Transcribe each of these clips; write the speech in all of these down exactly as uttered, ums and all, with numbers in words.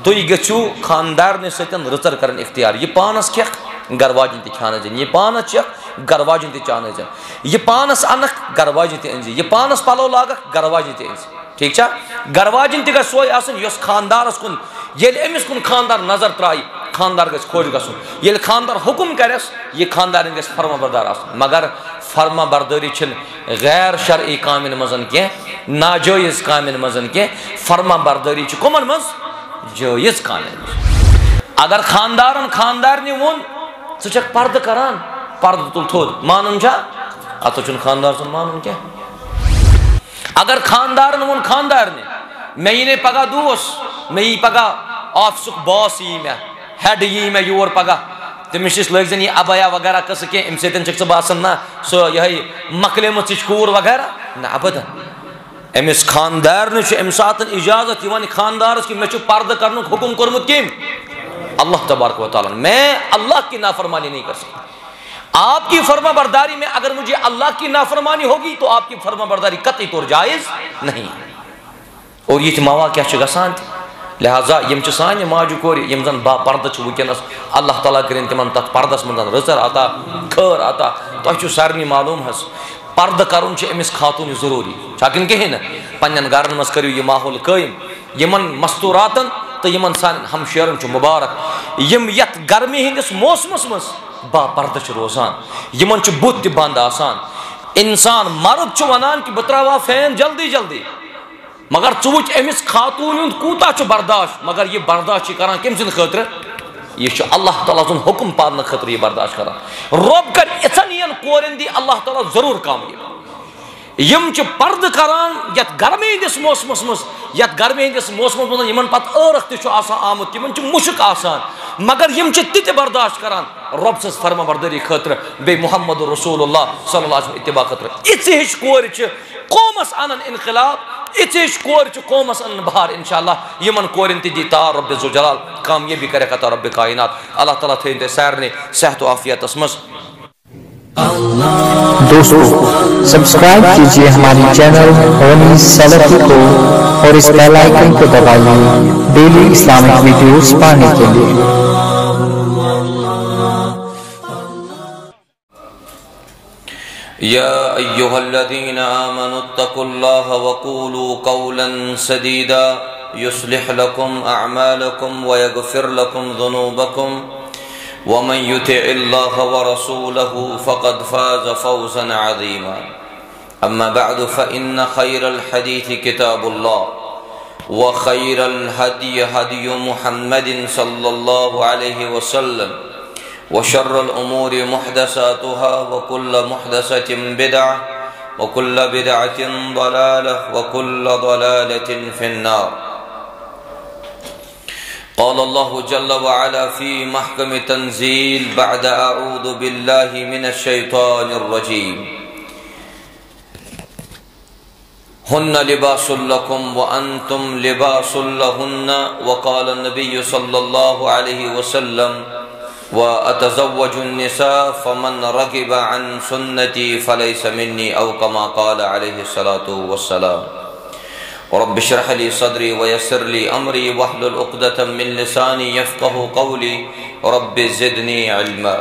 تُہۍ گٔژھِو خاندارنہِ سۭتۍ رٕژر کرن اختیار یہ پانس کھٮ۪کھ گرٕ واجٮ۪ن تہِ کھیٛانٲوزٮ۪ن یہ پانس چٮ۪کھ گرٕ واجٮ۪ن تہِ چاونٲوزٮ۪ن یہ پانس انکھ گرٕ واجٮ۪ن تہِ أنزِ یہ پانس پلو لاگکھ گرٕ واجٮ۪ن تہِ أنزِ ٹھیٖک چھا گرٕ واجٮ۪ن تہِ گژھِ سۄے آسٕنۍ یۄس خاندارس کُن ییٚلہِ أمِس کُن خاندار نظر ترٛایہِ خاندار گژھِ خۄش گژھُن ییٚلہِ خاندار حُکُم کرٮ۪س یہِ خاندارن گژھِ فرما بردار آسُن مگر فرما بردٲری چھِنہٕ غیر شرعی کامٮ۪ن منٛز کینٛہہ ناجٲیز کامٮ۪ن منٛز کینٛہہ فرما بردٲری چھِ کٕمن منٛز جٲیز کامٮ۪ن منٛز اگر خاندارن خاندارنہِ ووٚن ژٕ چھکھ پردٕ کران پردٕ تُل تھوٚد مانُن چھا اتھ چھُنہٕ خاندار سُنٛد مانُن کینٛہہ اگر خاندارن ووٚن خاندارنہِ مےٚ یی نے پگاہ دوس مےٚ یی پگاہ آفسُک باس یی مےٚ ہیڈ یی مےٚ یور پگاہ تٔمِس چھِس لٲگۍ زن یہِ ابیا وغیرہ قصہٕ کینٛہہ اَمہِ سۭتۍ چھکھ ژٕ باسان نہ سۄ یِہے مۄکلیمٕژ ژٕ چھِ کوٗر وغیرہ نہ ابدن أمِس خاندارنہِ چھُ اَمہِ ساتہٕ اِجازت یِوان خاندارس کہ مےٚ چھُ پردٕ کرنُک حُکُم کوٚرمُت کٔمۍ اللہ تبارک و تعالیٰ میں اللہ کی نافرمانی نہیں کر سکتا آپ کی فرما برداری میں اگر مجھے اللہ کی نافرمانی ہوگی تو آپ کی فرما برداری قطعی طور جائز نہیں اور یہ مواقع کیا چھُ گژھان لہذا یم چھِ سانہِ ماجہِ کورِ یم زن با پردٕ چھِ وٕنکٮ۪نس اللہ تعالیٰ کٔرِنۍ تِمن تتھ پردس منٛز رٕژر عطا خٲر عطا تۄہہِ چھُ سارنٕے معلوٗم حظ پردٕ کرُن چھُ أمِس خاتوٗنہِ ضروٗری چھا کِنہٕ کِہیٖنۍ نہٕ پننٮ۪ن گرن منٛز کٔرِو یہِ ماحول قٲیِم یِمن مستوٗراتن تہٕ یِمن سانٮ۪ن ہمشیرن چھُ مُبارک یِم یتھ گرمی ہٕنٛدِس موسمس منٛز با پردٕ چھِ روزان یِمن چھُ بُتھ تہِ بنٛد آسان انسان مرد چھُ ونان کہِ بہٕ تراوہا فین جلدی جلدی مگر ژٕ وٕچھ أمِس خاتوٗن ہُنٛد کوٗتاہ چھُ برداشت مگر یہِ برداشت چھِ کران کٔمۍ سٕنٛدِ خٲطرٕ یہ چھُ اللہ تعالیٰ سُنٛد حُکُم پالنہٕ خٲطرٕ یہِ برداشت کران رۄب کر یِژھن یِن کورٮ۪ن دی اللہ تعالیٰ ضروٗر کامیاب یم چھِ پردٕ کران یتھ گرمی ہٕنٛدِس موسمس منٛز یتھ گرمی ہٕنٛدِس موسمس منٛز یِمن پتہٕ ٲرکھ تہِ چھُ آسان آمُت یِمن چھُ مُشک آسان مگر یم چھِ تِتہِ برداشت کران رۄب سٕنٛز فرما بردٲری خٲطرٕ بیٚیہِ محمد رسول اللہ صلی اللہ علیہ وسلم اتباع خٲطرٕ یِژھِ ہِش کورِ چھِ قومس انن انقلاب یِژھِ ہِش کورِ چھِ قومس انن بہار انشاءاللہ یِمن کورٮ۪ن تہِ دی تعالیٰ رب ذوالجلال کامیٲبی کرٮ۪کھ عطا رب کائنات اللہ تعالیٰ تھٲیِن تۄہہِ سارنٕے صحت و عافیتس منٛز دوستو سبسکرائب کیجئے ہماری چینل غنی سلفی کو اور اس بیل آئیکن کو دبائیے ڈیلی اسلامک ویڈیوز پانے کے لیے یا ایہا الذین آمنوا اتقوا اللہ وقولوا قولا سدیدا یصلح لکم اعمالکم ویغفر لکم ذنوبکم ومن يطع الله ورسوله فقد فاز فوزا عظيما أما بعد فإن خير الحديث كتاب الله وخير الهدي هدي محمد صلى الله عليه وسلم وشر الأمور محدثاتها وكل محدثة بدعة وكل بدعة ضلالة وكل ضلالة في النار قال الله جل وعلا في محكم تنزيل بعد أعوذ بالله من الشيطان الرجيم هن لباس لكم وأنتم لباس لهن وقال النبي صلى الله عليه وسلم وأتزوج النساء فمن رغب عن سنتي فليس مني أو كما قال عليه الصلاة والسلام رب اشرح لي صدري ويسر لي أمري واحلل عقدة من لساني يفقه قولي رب زدني علما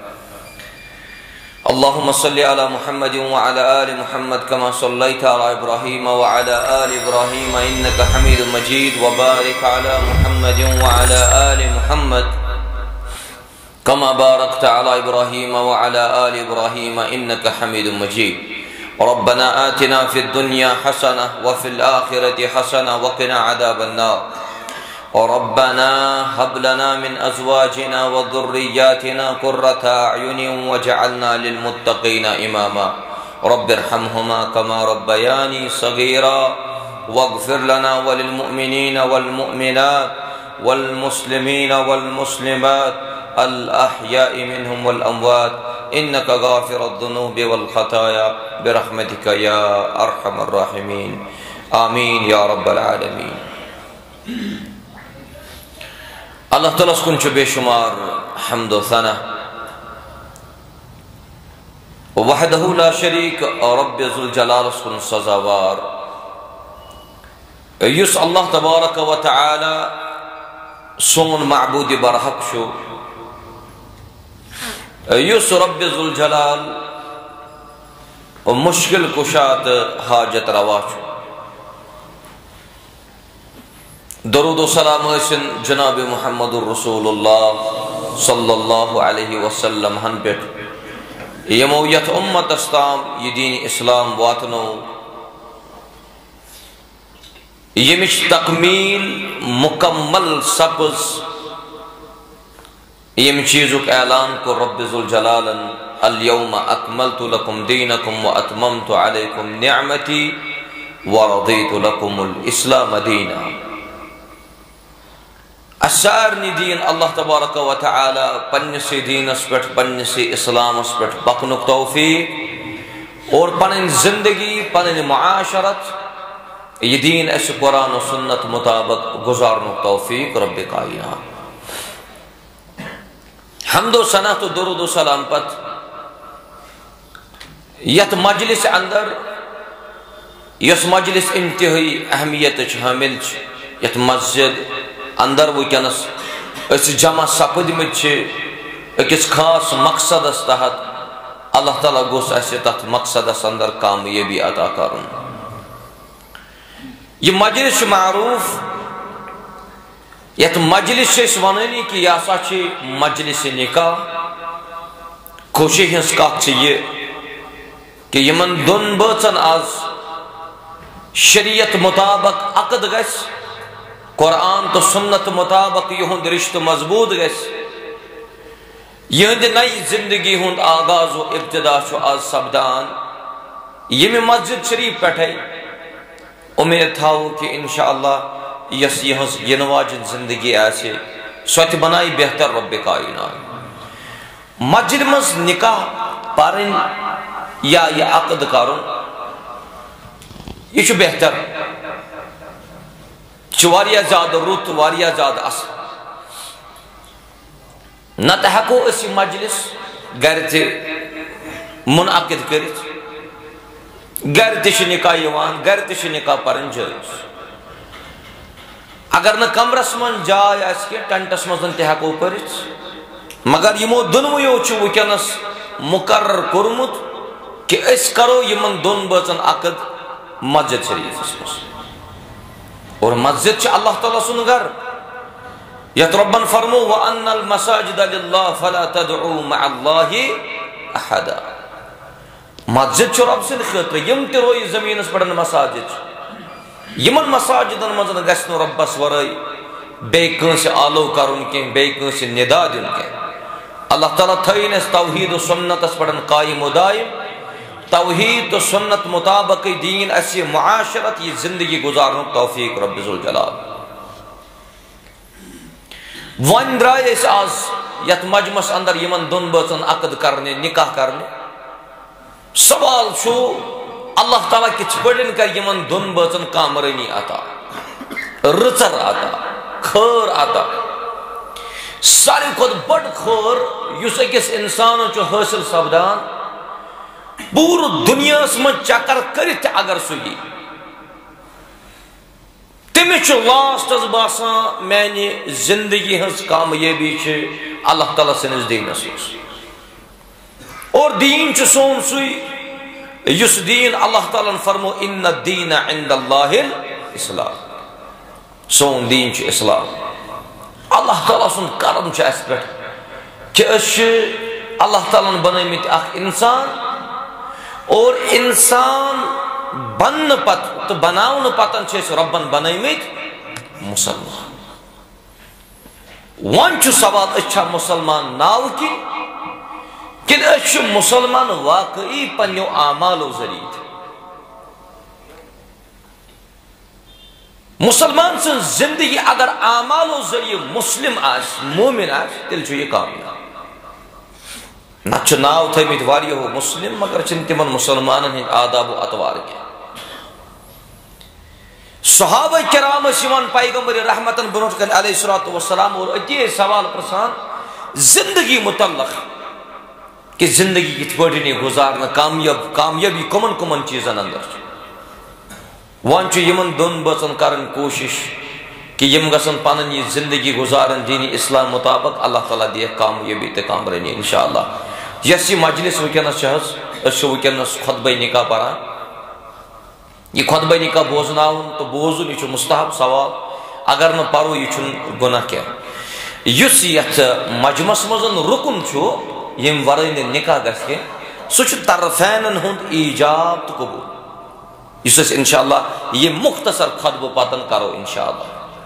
اللهم صل على محمد وعلى آل محمد كما صليت على إبراهيم وعلى آل إبراهيم إنك حميد مجيد وبارك على محمد وعلى آل محمد كما باركت على إبراهيم وعلى آل إبراهيم إنك حميد مجيد ربنا آتنا في الدنيا حسنة وفي الآخرة حسنة وقنا عذاب النار ربنا هب لنا من أزواجنا وذرياتنا قرة أعين واجعلنا للمتقين إماما رب ارحمهما كما ربياني صغيرا واغفر لنا وللمؤمنين والمؤمنات والمسلمين والمسلمات الأحياء منهم والأموات إنك غافر الذنوب والخطايا برحمتك يا أرحم الراحمين آمين يا رب العالمين اللہ تعالیٰ کن چھُ بے شمار حمد و ثنا وحدہ لا شریک رب ذوالجلال کن سزاوار یس اللہ تبارک و تعالی سون معبود برحق شو یس رب ذوالجلال و مشکل کشات حاجت روا شو درود و سلام حسن جناب محمد الرسول اللہ صلی اللہ علیہ وسلم ہن پیٹ یمویت امت استام یہ دین اسلام واتنو یمش تکمیل مکمل سپز یم چیزک اعلان کو رب ذوالجلال اليوم اکملت لکم دینکم و اتممت علیکم نعمتی و رضیت لکم الاسلام دینا اسارنی دین اللہ تبارک و تعالی پنسی دین اس پٹ پنسی اسلام اس پٹ بقنک توفیق اور پنن زندگی پنن معاشرت یہ دین اس قرآن و سنت مطابق گزارنک توفیق رب کائنات حمد و ثنا تو درود و سلام پت یت مجلس اندر یس مجلس انتہائی اہمیت حامل یت مسجد اندر وکنس اس جمع سپدمت اکس خاص مقصد اس تحت اللہ تعالیٰ گوس اس تحت مقصد اس اندر کامیابی عطا کرن یہ مجلس معروف یت مجلس سے ونانی کہ یہ سا مجلس نکاح خوشی ہنس کت یہ کہ یمن دون بچن آز شریعت مطابق عقد گس قرآن تو سنت مطابق یہند رشتہ مضبوط گس یہند نئی زندگی ہند آغاز و ابتدا آز سپدان یہ مسجد شریف پٹھے امید تھاو کہ انشاءاللہ یس یہ نواجن زندگی ایسے سوت بنائی بہتر رب کائنات مسجد مز نکاح پارن یا یہ عقد کرن یہ بہتر واریا زیادہ رت واریا زیادہ اصل نہ ہیکو اس مجلس گھر تہ منعقد کرت گھر تہ نکاح یوان گھر تہ نکاح پرن جائز اگر نہ کمرس من جائے آس کی ٹنٹس مزن تہ ہیکو پرت مگر یمو دونویو چھ ونکس مقرر کورمت کہ اس کرو یمن دون بچن عقد مسجد شریف مز اور مسجد چھ اللہ تعالیٰ سن گھر یت ربن فرمو وَأَنَّ الْمَسَاجِدَ لِلَّهِ فَلَا تَدْعُوا مَعَ اللَّهِ أَحَدًا مسجد چھ رب سن خطر یم تہ روئی زمین اس پڑھن مساجد یمن مساجدن مزن گسن ربس ورائی بے کنس آلو کرن کن بے کنس ندا دن کن اللہ تعالیٰ تھین اس توحید و سنت اس پڑھن قائم و دائم توحید و سنت مطابق دین ایسی معاشرت یہ زندگی گزارن توفیق رب ذوالجلال ون درائے اس آز یت مجمس اندر یمن دون بچن عقد کرنے نکاح کرنے سوال چھو اللہ تعالیٰ کچھ پڑھن کر یمن دون بچن کامرنی آتا رچر آتا خیر آتا ساری خود بڑ خیر یس اکس انسان چو حاصل سپدان پور دنیا من چکر کرت اگر سہی تمس لاسٹ باسان میانہ زندگی ہز کامیابی اللہ تعالیٰ سنس دینس اور دین سون سی یس دین اللہ تعالیٰ فرمو ان الدین عند اللہ الاسلام سون دین اسلام اللہ تعالیٰ سن کرم اس پہ کہ اللہ تعالیٰ بنمت اخ انسان اور انسان بن پت تو بناون پتن چھ ربن بنمت مسلمان ون چھ سوال اچھا مسلمان ناو کی کن اچھ مسلمان واقعی پنیو اعمالو ذریعہ مسلمان سن زندگی اگر اعمالو ذریعہ مسلم آس مومن آس تیل چھ یہ کامیاب نچ ناو تھمت واریو مسلم مگر چن تمن مسلمانن ہند آداب و اطوار کی صحابہ کرام اسیوان پیغمبر رحمتن بنوٹ کن علیہ الصلوۃ والسلام اور اتی سوال پرسان زندگی متعلق کہ زندگی کت پڑھنی گزارنا کامیاب کامیابی کمن کمن چیزن اندر وان چھ یمن دون بچن کرن کوشش کہ یم گژھن پنن یہ زندگی گزارن دینی اسلام مطابق اللہ تعالیٰ دے کامیابی تہ کامرانی انشاءاللہ. یس یہ مجلس ونکس اس ونکس خطبہ نکاح پران یہ خطبہ نکاح بوزناون تو بوزن یہ مستحب سوال اگر نہ پرو یہ گناہ کیا. اس یت مجمس مزن رکن یم ورائے نکاح گھے سہ طرفینن ہند ایجاب تو قبول اس انشاءاللہ یہ مختصر خطبہ پتن کرو انشاءاللہ.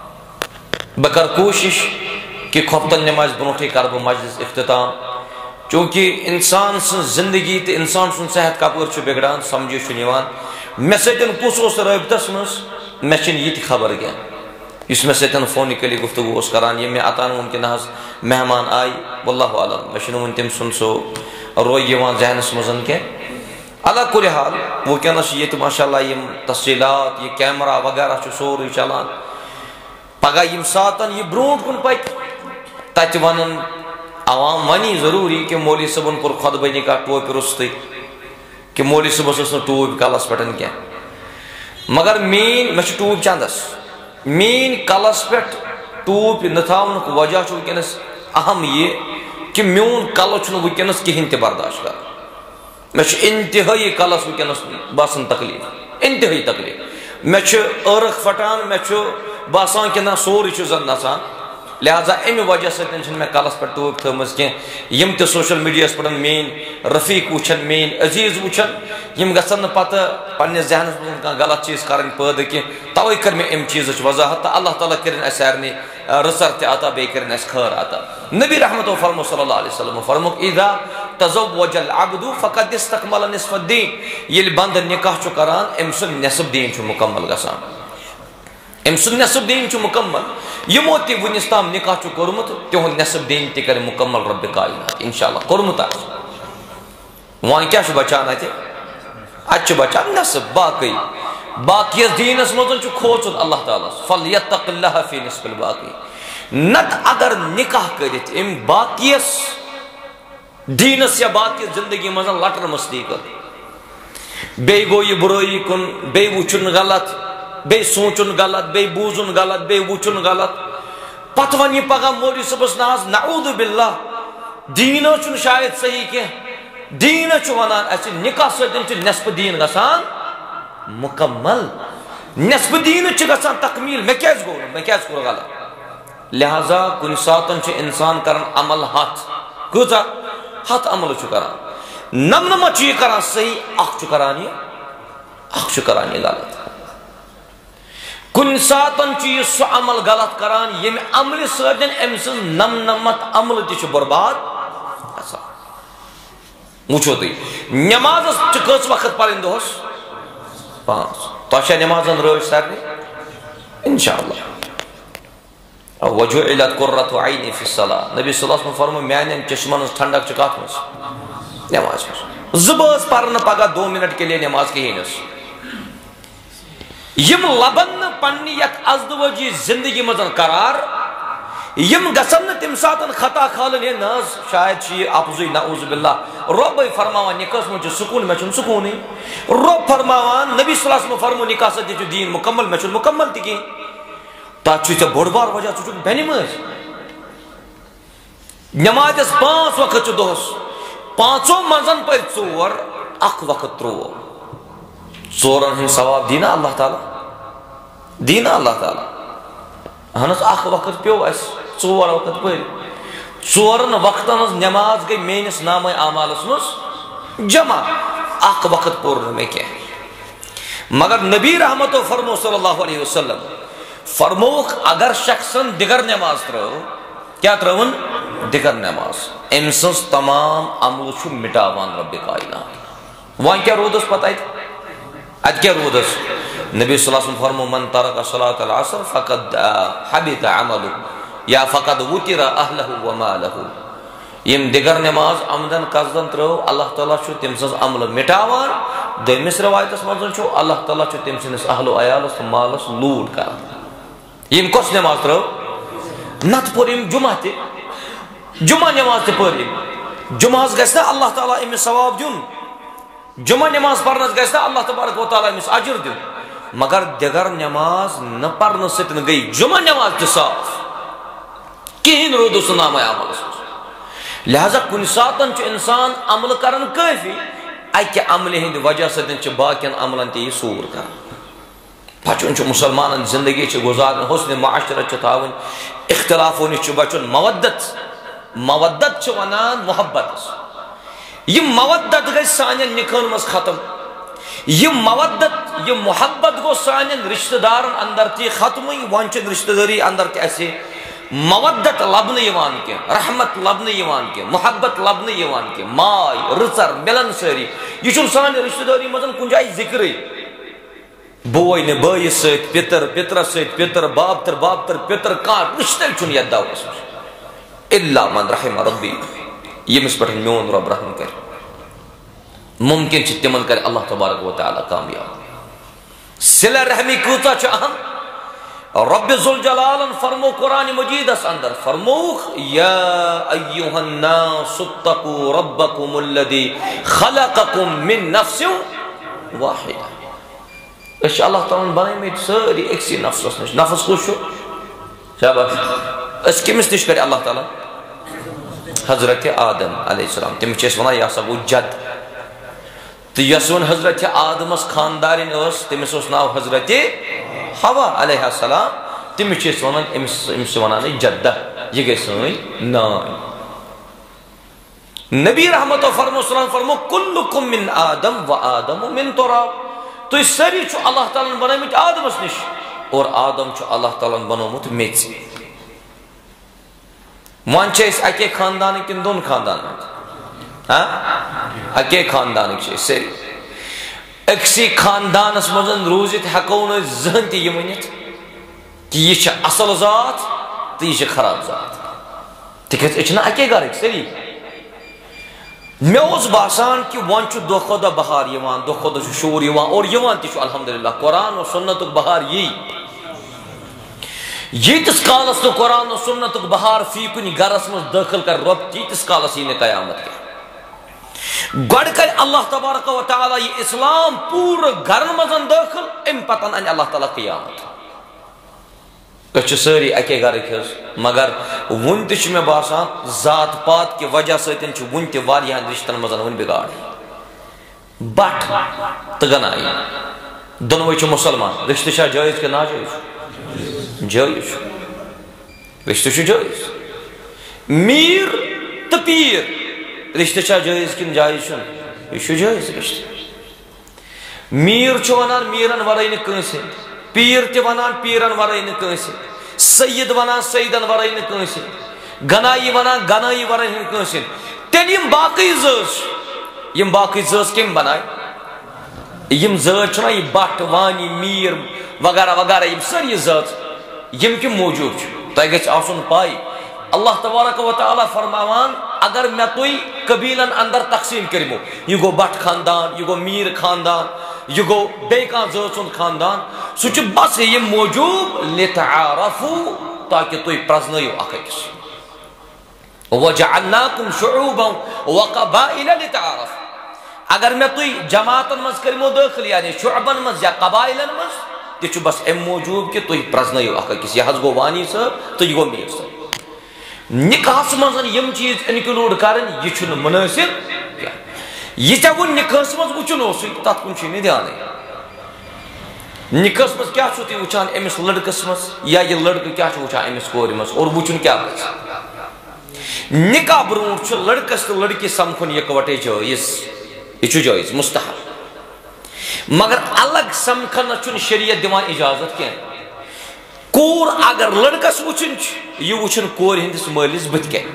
بہ کر کوشش کہ خفتن نماز برونٹھے کر بہ مجلس اختتام چونکہ انسان سن زندگی تو انسان سن صحت کپور بگڑان سمجھے نیوان مے سن کس اس رابطس مز مے یہ خبر کیا اس مے سن فون کلی گفتگو اس کران یہ مے اتان ونکن حظ مہمان آئی واللہ عالم مے ون تم سن سو روی ذہنس مزن کی اللہ کل حال ونکس یہ ماشاء اللہ یم تفصیلات یہ کیمرہ وغیرہ سوری چلان پگہ یم ساتن یہ برونٹ کن پک تت ون عوام ونی ضروری کہ مولوی صبن کور خطبہ نکاح ٹوپ رستے کہ مولوی صبس اس ٹوپ کلس پہ کی مگر مین مے ٹوپ چندس مین کلس پہ ٹوپ نتھاؤن وجہ ونکس اہم یہ کہ میون کل ونکس کہین تہ برداشت کر مے انتہائی کلس ونکس باسان تکلیف انتہائی تکلیف مے ارخ پھٹان مے باسان کہ نا سوری زن نسان لہذا امہ وجہ سۭتۍ چھنہٕ مےٚ کلس پہ ٹوپ تھٲومٕژ کینٛہہ یم تہِ سوشل میڈیاہس پٮ۪ٹھ میٲنۍ رفیق وٕچھن میٲنۍ عزیز وٕچھن یم گژھن نہٕ پتہٕ پننِس ذہنس منٛز کانٛہہ غلط چیٖز کرٕنۍ پٲدٕ کینٛہہ توے کٔر مےٚ امہِ چیٖزٕچ وضاحت تہٕ اللہ تعالیٰ کٔرِنۍ اسہِ سارنٕے رٕژر تہِ عطا بیٚیہِ کٔرِنۍ اسہِ خٲر عطا. نبی رحمتو فرمو صلی اللہ علیہ وسلم فرموک اذا تزوج العبد فقد استكمل نصف الدین ییٚلہِ بندٕ نکاح چھُ کران أمۍ سُنٛد نصف دیٖن چھُ مکمل گژھان أمۍ سُنٛد نصف دیٖن چھُ مکمل یمو تہ ونس تام نکاح چھُ کوٚرمُت تہنٛد نصف دیٖن تہ کرِ مکمل رب کائنات انشاءاللہ کوٚرمُت آسہِ وۄنۍ کیاہ چھُ بچان اتہِ اتہِ چھُ بچان نصف باقٕے باقیس دیٖنس منٛز چھُ کھوژُن اللہ تعالیٰ فلیتق اللہ فی نصف الباقی نت اگر نکاح کٔرِتھ أمۍ باقیس دیٖنس یا باقیس زندگی منٛز لٹر مستی کٔر بیٚیہِ گوٚو یہِ برٲیی کُن بیٚیہِ وٕچھُن غلط بیٚیہِ سونچُن غلط بیٚیہِ بوٗزُن غلط بیٚیہِ وٕچھُن غلط پتہٕ ون یہِ پگاہ مولوی صٲبس نہ حظ نعوذ باللہ دیٖن حظ چھُنہٕ شاید صحیح کینٛہہ دیٖن حظ چھُ ونان اسہِ نکاح سۭتۍ چھُ نصف دیٖن گژھان مکمل نصف دیٖن چھُ گژھان تکمیل مےٚ کیازِ گوٚو نہٕ مےٚ کیازِ کوٚر غلط لہذا کُنہِ ساتن چھُ انسان کران عمل ہتھ کۭژاہ ہتھ عمل چھُ کران نمنمت چھُ یہِ کران صحیح اکھ چھُ کران یہِ اکھ چھُ کران یہِ غلط کُنہِ ساتن چھُ یہِ سُہ عمل غلط کران ییٚمہِ عملہِ سۭتۍ أمۍ سٕنٛز نمنمت عمل تہِ چھُ برباد گژھان. وٕچھو تُہۍ نٮ۪مازس چھِ کٔژ وقت پرٕنۍ دۄہس پانٛژھ تۄہہِ چھا نٮ۪مازن رٲچھ سارنٕے انشاءاللہ. وجعلت قرۃ عینی فی الصلاۃ نبی صلی اللہ علیہ وسلم فرمو میانٮ۪ن چشمن ہٕنٛز ٹھنڈک چھِ کتھ منٛز نٮ۪ماز منٛز زٕ بٲژ پرنہٕ پگاہ دو منٹ کے لیے نٮ۪ماز کہیٖنۍ حظ یم لبن نہٕ پننہِ یتھ ازدوجی زندگی منٛز قرار یم گژھن نہٕ تمہِ ساتہٕ خطا کھالٕنۍ ہے نہ حظ شاید چھُ یہِ اپزُے نعوذ باللہ رۄبے فرماوان نکاحس منٛز چھُ سکوٗن مےٚ چھُنہٕ سکوٗنٕے رۄب فرماوان نبی صلی اللہ علیہ وسلم فرمو نکاح سۭتۍ چھُ دیٖن مکمل مےٚ چھُنہٕ مکمل تہِ کینٛہہ تتھ چھُے ژےٚ بوٚڑ بار وجہ ژٕ چھُکھ بینہِ منٛز نٮ۪مازٮ۪س پانٛژھ وقت چھُ دۄہس پانٛژو منٛزن پٔرۍ ژور اکھ وقت ترٛوو ژورن ہُنٛد ثواب دیٖنا اللہ تعالیٰ دیٖنا اللہ تعالیٰ اہن حظ اکھ وقت پیوٚو اسہِ ژور وقت پٔرۍ ژورن وقتن ہٕنٛز نٮ۪ماز گٔے میٲنِس نامے اعمالس منٛز جمع اکھ وقت پوٚر نہٕ مےٚ کینٛہہ مگر نبی رحمتو فرمو صلی اللہ علیہ وسلم فرمووُکھ اگر شخصن دِگر نٮ۪ماز ترٲو کیٛاہ ترٲوٕن دِگر نٮ۪ماز أمۍ سٕنٛز تمام عملہٕ چھُ مٹاوان ربِ کائنات. وۄنۍ کیٛاہ روٗدُس پتہٕ اتہِ اتہِ کیٛاہ روٗدُس نبی صلی اللہ علیہ وسلم فرمو من ترک صلاۃ العصر فقد حبط عملہ یا فقد وتر اہلہ ومالہ یم دِگر نٮ۪ماز عمدن قصدن ترٲو اللہ تعالیٰ چھُ تٔمۍ سٕنٛز عملہٕ مٹاوان دوٚیمِس رِوایتس منٛز چھُ اللہ تعالیٰ چھُ تٔمۍ سٕنٛدِس اہلو عیالس تہٕ مالس لوٗٹ کران. یم کۄس نٮ۪ماز ترٲو نتہٕ پوٚر أمۍ جمعہ تہِ جمعہ نٮ۪ماز تہِ پٔر أمۍ جمعہس گژھِ نہ اللہ تعالیٰ أمِس ثواب دیُن جمعہ نٮ۪ماز پرنس گژھِ نہ اللہ تبارک و تعالیٰ أمِس اجر دیُن مگر دگر نماز نہ پرن ستن گئی جمعہ نماز تہ صاف کہین رود اس نام عمل لہذا کن ساتن چھ انسان عمل کرن کافی اکہ عمل ہند وجہ ستن چھ باقین عملن تہ سور کر بچن چھ مسلمان زندگی چھ گزارن حسن معاشرت چھ تھاون اختلافوں نش بچن مودت مودت چھ ونان محبت یہ مودت گئی سانین نکھن مز ختم یہ مودت یہ محبت گو سانین رشتہ دارن اندر تی ختم ونچن رشتہ داری اندر تی ایسے مودت لبن یوان کے رحمت لبن یوان کے محبت لبن یوان کے مائی رچر ملن ساری یہ چھن سان رشتہ داری مزن کن جائے ذکر بوئی نے بوئی سیت پتر پتر سیت پتر باب تر باب تر پتر کان رشتہ چھن یدہ اس اللہ من رحم ربی یہ مس پر میون رب رحم کر ممکن چھ تمن کر اللہ تبارک و تعالی کامیاب صلہ رحمی کوتا چھ اہم رب ذوالجلال فرمو قرآن مجید اس اندر فرموخ یا ایوہ الناس اتقوا ربکم الذی خلقکم من نفس واحد اس اللہ تعالیٰ بنائی میں ساری ایک سی نفس اس نش نفس خوش ہو شاباش اس کمس نش کرے اللہ تعالیٰ حضرت آدم علیہ السلام تم چیس ونا یا سبو جد تو یسون حضرت آدم اس خاندارین اس تمس اس ناو حضرت حوا علیہ السلام تم چیس ونان امس ونان جدہ یہ گئی سوئی نائی نبی رحمت و فرمو سلام فرمو کلکم من آدم و آدم من تراب تو اس سری چھو اللہ تعالیٰ بنائی مجھ آدم اس نش اور آدم چھو اللہ تعالیٰ بنائی مجھ میچ وانچہ اس اکے خاندانی کن دون خاندانی اکے خاندانی چھے سری اکسی خاندان اس مزن روزت حقون زہنتی یہ منیت کہ یہ چھا اصل ذات تو یہ چھا خراب ذات تکیت اچھنا اکے گار ایک سری میں اس باسان کہ وانچو دو خدا بہار یوان دو خدا شور یوان اور یوان تیشو الحمدللہ قرآن و سنت بہار یہی یہ تس کالس تو قرآن و سنت بہار فی کنی گرس میں داخل کر رب تی تس کالس ہی نے قیامت کے گوڑ کر اللہ تبارک و تعالی یہ اسلام پور گرن مزن داخل ام پتن ان اللہ تعالی قیامت اچھ ساری اکے گھر کھز مگر ون تش میں باسان ذات پات کی وجہ سے چھ ون تی واریاں رشتن مزن ون بگاڑ بٹ تگنائی دونوئی چھ مسلمان رشتہ شاہ جائز کے ناجائز جائز رشتہ شاہ جائز میر تو پیر رشتہ چھا جائز کن جائز چھن یہ چھو جائز رشتہ میر چھو ونان میرن ورائی نکنسی پیر تی ونان پیرن ورائی نکنسی سید ونان سیدن ورائی نکنسی گنائی ونان گنائی ورائی نکنسی تین یم باقی زوز یم باقی زوز کم بنائی یم زوز چھنا یہ بٹ وانی میر وغیرہ وغیرہ یم سر یہ زوز یم کم موجود چھو تو اگر آسن پائی اللہ تبارک و تعالی فرماوان اگر میں توی قبیلن اندر تقسیم کرمو یہ گو بٹ خاندان یہ گو میر خاندان یہ گو بیکان زوچن خاندان سوچ بس یہ موجود لتعارفو تاکہ توی پرزنیو اکیس وجعلناکم شعوبا وقبائل لتعارف اگر میں توی جماعتن مز کرمو داخل یعنی شعبن مز یا قبائلن مز تیچو بس ام موجود کہ توی پرزنیو اکیس یہ حض گو وانی سر تو یہ گو میر سر نکاح مزن یم چیز انکلوڈ کرن یہ چھن مناسب یہ چا وہ نکاح مز وچن اوسے تات کن چھ دھیان نکاح مز کیا چھو تی وچان امس لڑکس مز یا یہ لڑکہ کیا چھو وچان امس کور مز اور وچن کیا بس نکاح برونٹ چھ لڑکس تو لڑکی سمکھن یکوٹے جائز یہ چھ جائز مستحب مگر الگ سمکھن چھن شریعت دیوان اجازت کیا کور اگر لڑکس وچن یہ وچن کور ہندس مالس بت کے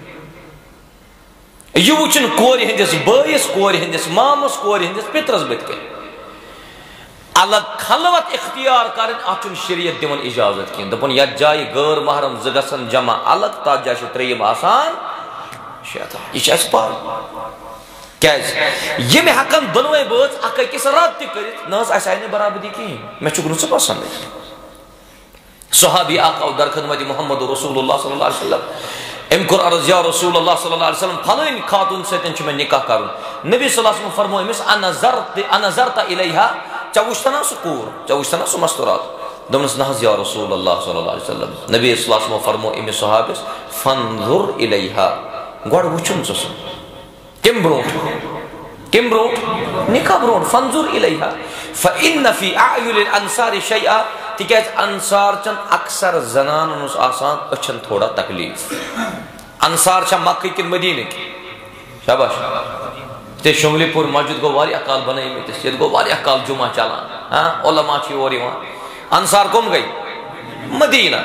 یہ وچن کور ہندس بائیس کور ہندس مامس کور ہندس پترس بت کے الگ خلوت اختیار کرن اچن شریعت دیون اجازت کین دپن یا جائے غیر محرم زگسن جمع الگ تا جائے تریم آسان شیطان یہ چیز پار کیز یہ میں حقن دنوے بات اکا کس رات تی کرت ناز ایسا اینے برابری کی میں چکروں سے پسند ہے صحابی آقا در خدمت محمد رسول اللہ صلی اللہ علیہ وسلم ام کر عرض یا رسول اللہ صلی اللہ علیہ وسلم فلین خاتون سے تنچ میں نکاح کروں نبی صلی اللہ علیہ وسلم فرمو امس انظرت انظرت الیہا ژےٚ وٕچھتھا نا سُہ کوٗر ژےٚ وٕچھتھا نا سُہ مستوٗرات دوٚپنَس نہ حظ یا رسول اللہ صلی اللہ علیہ وسلم نبی صلی اللہ علیہ وسلم فرمو أمِس صحابِس فانظر الیہا گۄڈٕ وٕچھُن ژٕ سُہ کَمہِ برونٛٹھ کَمہِ برونٛٹھ نِکاح برونٛٹھ فانظر الیہا فإن فی أعین الأنصار شیئا تِکیٛازِ انصار چٮ۪ن اکثر زنانن اوس آسان أچھن تھوڑا تکلیٖف انصار چھا مکہٕ کِنہٕ مدیٖنٕکۍ شاباش تے شملی پور مسجد گو واریاہ کال بنٲیمٕتِس ییٚتہِ گوٚو واریاہ کال جمعہ چلان ہاں علما چھِ یور یِوان انصار کم گئی مدینہ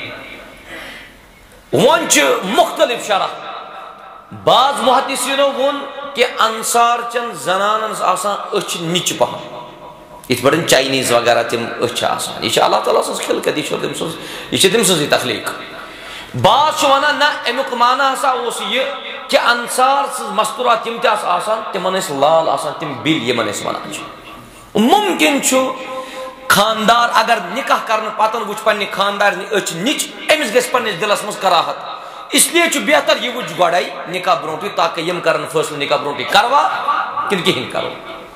وۄنۍ چھِ مختلف شرح بعض محدثینو ووٚن کہ انصار چٮ۪ن زنانن ٲس آسان أچھ نِچہِ پہم یِتھ پٲٹھۍ چاینیز وغیرہ تِم أچھ چھِ آسان یہِ چھِ اللہ تعالیٰ سٕنٛز خلقت یہِ چھِ تٔمۍ سٕنٛز یہِ چھِ تٔمۍ سٕنٛزٕے تخلیٖق بعض چھِ ونان نہ امیُک معنی ہسا اوس یہِ کہ انصار سٕنٛز مستوٗرات یِم تہِ آسہٕ آسان تِمن ٲسۍ لال آسان تِم بِلۍ یِمن أسۍ ونان چھِ ممکن چھُ خاندار اگر نکاح کرنہٕ پتہٕ وٕچھ پننہِ خاندارنہِ أچھ نِچ أمِس گژھِ پننِس دِلس منٛز کراہت اس لیے چھُ بہتر یہِ وٕچھ گۄڈے نکاح برونٛٹھٕے تاکہِ یِم کرن فٲصلہٕ نکاح برونٛٹھٕے کروا کِنہٕ کِہیٖنۍ کرو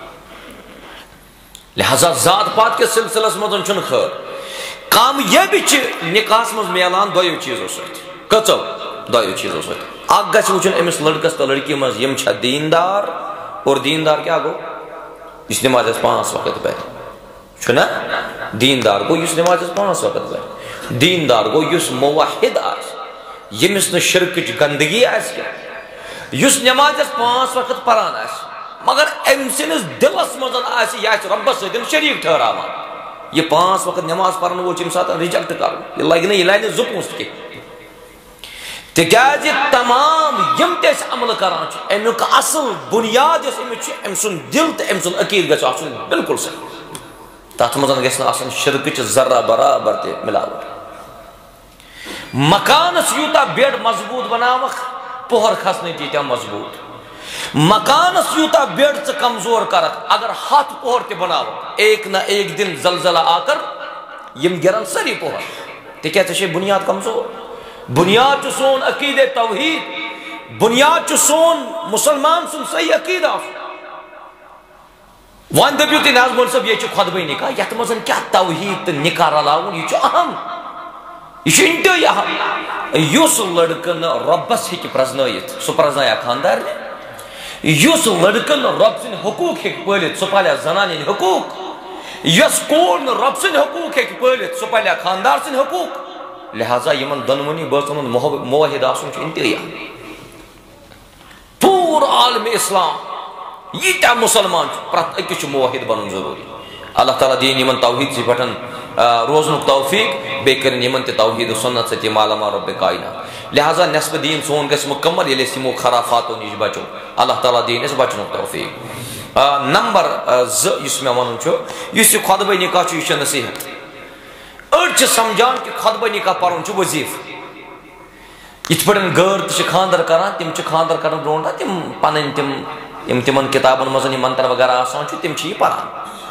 لہذا ذات پات کِس سلسلس منٛز چھُنہٕ خٲر کامیٲبی چھِ نکاحس منٛز میلان دۄیو چیٖزو سۭتۍ کٔژو دۄیو چیٖزو سۭتۍ اکھ گژھِ وٕچھُن أمِس لڑکس تہٕ لڑکی منٛز یِم چھا دیندار اور دیندار کیٛاہ گوٚو یُس نٮ۪ماز آسہِ پانٛژھ وقت پرِ چھُنا دیندار گوٚو یُس نٮ۪ماز آسہِ پانٛژھ وقت پرِ دیندار گوٚو یُس موحد آسہِ ییٚمِس نہٕ شرکٕچ گندگی آسہِ کینٛہہ یُس نٮ۪ماز آسہِ پانٛژھ وقت پران آسہِ مگر أمۍ سٕنٛدِس دِلس منٛز آسہِ یہِ آسہِ رۄبس سۭتۍ شریٖک ٹھہراوان یہِ پانٛژھ وقت نٮ۪ماز پرن وول چھُ ییٚمہِ ساتہٕ رِجکٹ کرُن یہِ لگہِ نہٕ یہِ لانہِ زٕ پونٛسہٕ کینٛہہ تِکیٛازِ تمام یِم تہِ أسۍ عملہٕ کران چھِ امیُک اصل بُنیاد یۄس أمِس چھِ أمۍ سُنٛد دِل تہٕ أمۍ سُنٛد عقیٖدٕ گژھِ آسُن بالکل صحیح تتھ منٛز گژھِ نہٕ آسٕنۍ شرکٕچ ذرہ برابر تہِ ملاوٹ مکانس یوٗتاہ بیڈ مضبوٗط بناوکھ پۄہر کھسنہٕ تیٖتیاہ مضبوٗط مکانس یوٗتاہ بیڈ ژٕ کمزور کرکھ اگر ہتھ پۄہر تہِ بناوکھ ایک نہ ایک دن زلزلہ آ کر یِم گرن سٲری پۄہر تِکیٛازِ ژےٚ چھے بُنیاد کمزور بُنیاد چھُ سون عقیٖدے توحیٖد بُنیاد چھُ سون مُسلمان سُنٛد صحیح عقیٖدٕ آسُن وۄنۍ دٔپِو تُہۍ نہ حظ مولوی صٲب ییٚتہِ چھُ خۄطبہٕ نکاح یتھ منٛز کیٛاہ توحیٖد تہٕ نکاح رلاوُن یہِ چھُ اہم یہِ چھُ انتہٲیی اہم یُس لڑکہٕ نہٕ رۄبس ہیٚکہِ پرٛزنٲیِتھ سُہ پرٛزنایا خاندارنہِ یُس لڑکہٕ نہٕ رۄب سٕنٛدۍ حقوٗق ہیٚکہِ پٲلِتھ سُہ پالیا زنانہِ ہٕنٛدۍ حقوٗق یۄس کوٗر نہٕ رۄب سٕنٛدۍ حقوٗق ہیٚکہِ پٲلِتھ سُہ پالیا خاندار سٕنٛدۍ حقوٗق لہذا یِمن دۄنوٕنی بٲژن ہُنٛد موحد آسُن چھُ انتہٲیی پوٗرٕ عالمِ اسلام ییٖتیاہ مُسلمان چھِ پرٛٮ۪تھ أکِس چھُ موحد بنُن ضروٗری اللہ تعالیٰ دِیِن یِمن توحیٖدسٕے پٮ۪ٹھ روزنُک توفیٖق بیٚیہِ کٔرِنۍ یِمن تہِ توحیٖد سُنت سۭتۍ مالا مال رۄبِ کاینات لہذا نٮ۪صفہٕ دیٖن سون گژھِ مُکمل ییٚلہِ أسۍ یِمو خرافاتو نِش بچو اللہ تعالیٰ دِیِن اَسہِ بچنُک توفیٖق نمبر زٕ یُس مےٚ وَنُن چھُ یُس یہِ خۄطبہٕ نکاح چھُ یہِ چھُ نصیحت أڑۍ چھِ سمجھان کہِ خۄطبہٕ نکاح پرُن چھُ وظیٖفہٕ یِتھ پٲٹھۍ غٲر تہِ چھِ خانٛدر کران تِم چھِ خانٛدر کرنہٕ برونٛٹھ تِم پنٕنۍ تِم یِم تِمن کِتابن منٛز یِم منتر وغیرہ آسان چھُ تِم چھِ یہِ پران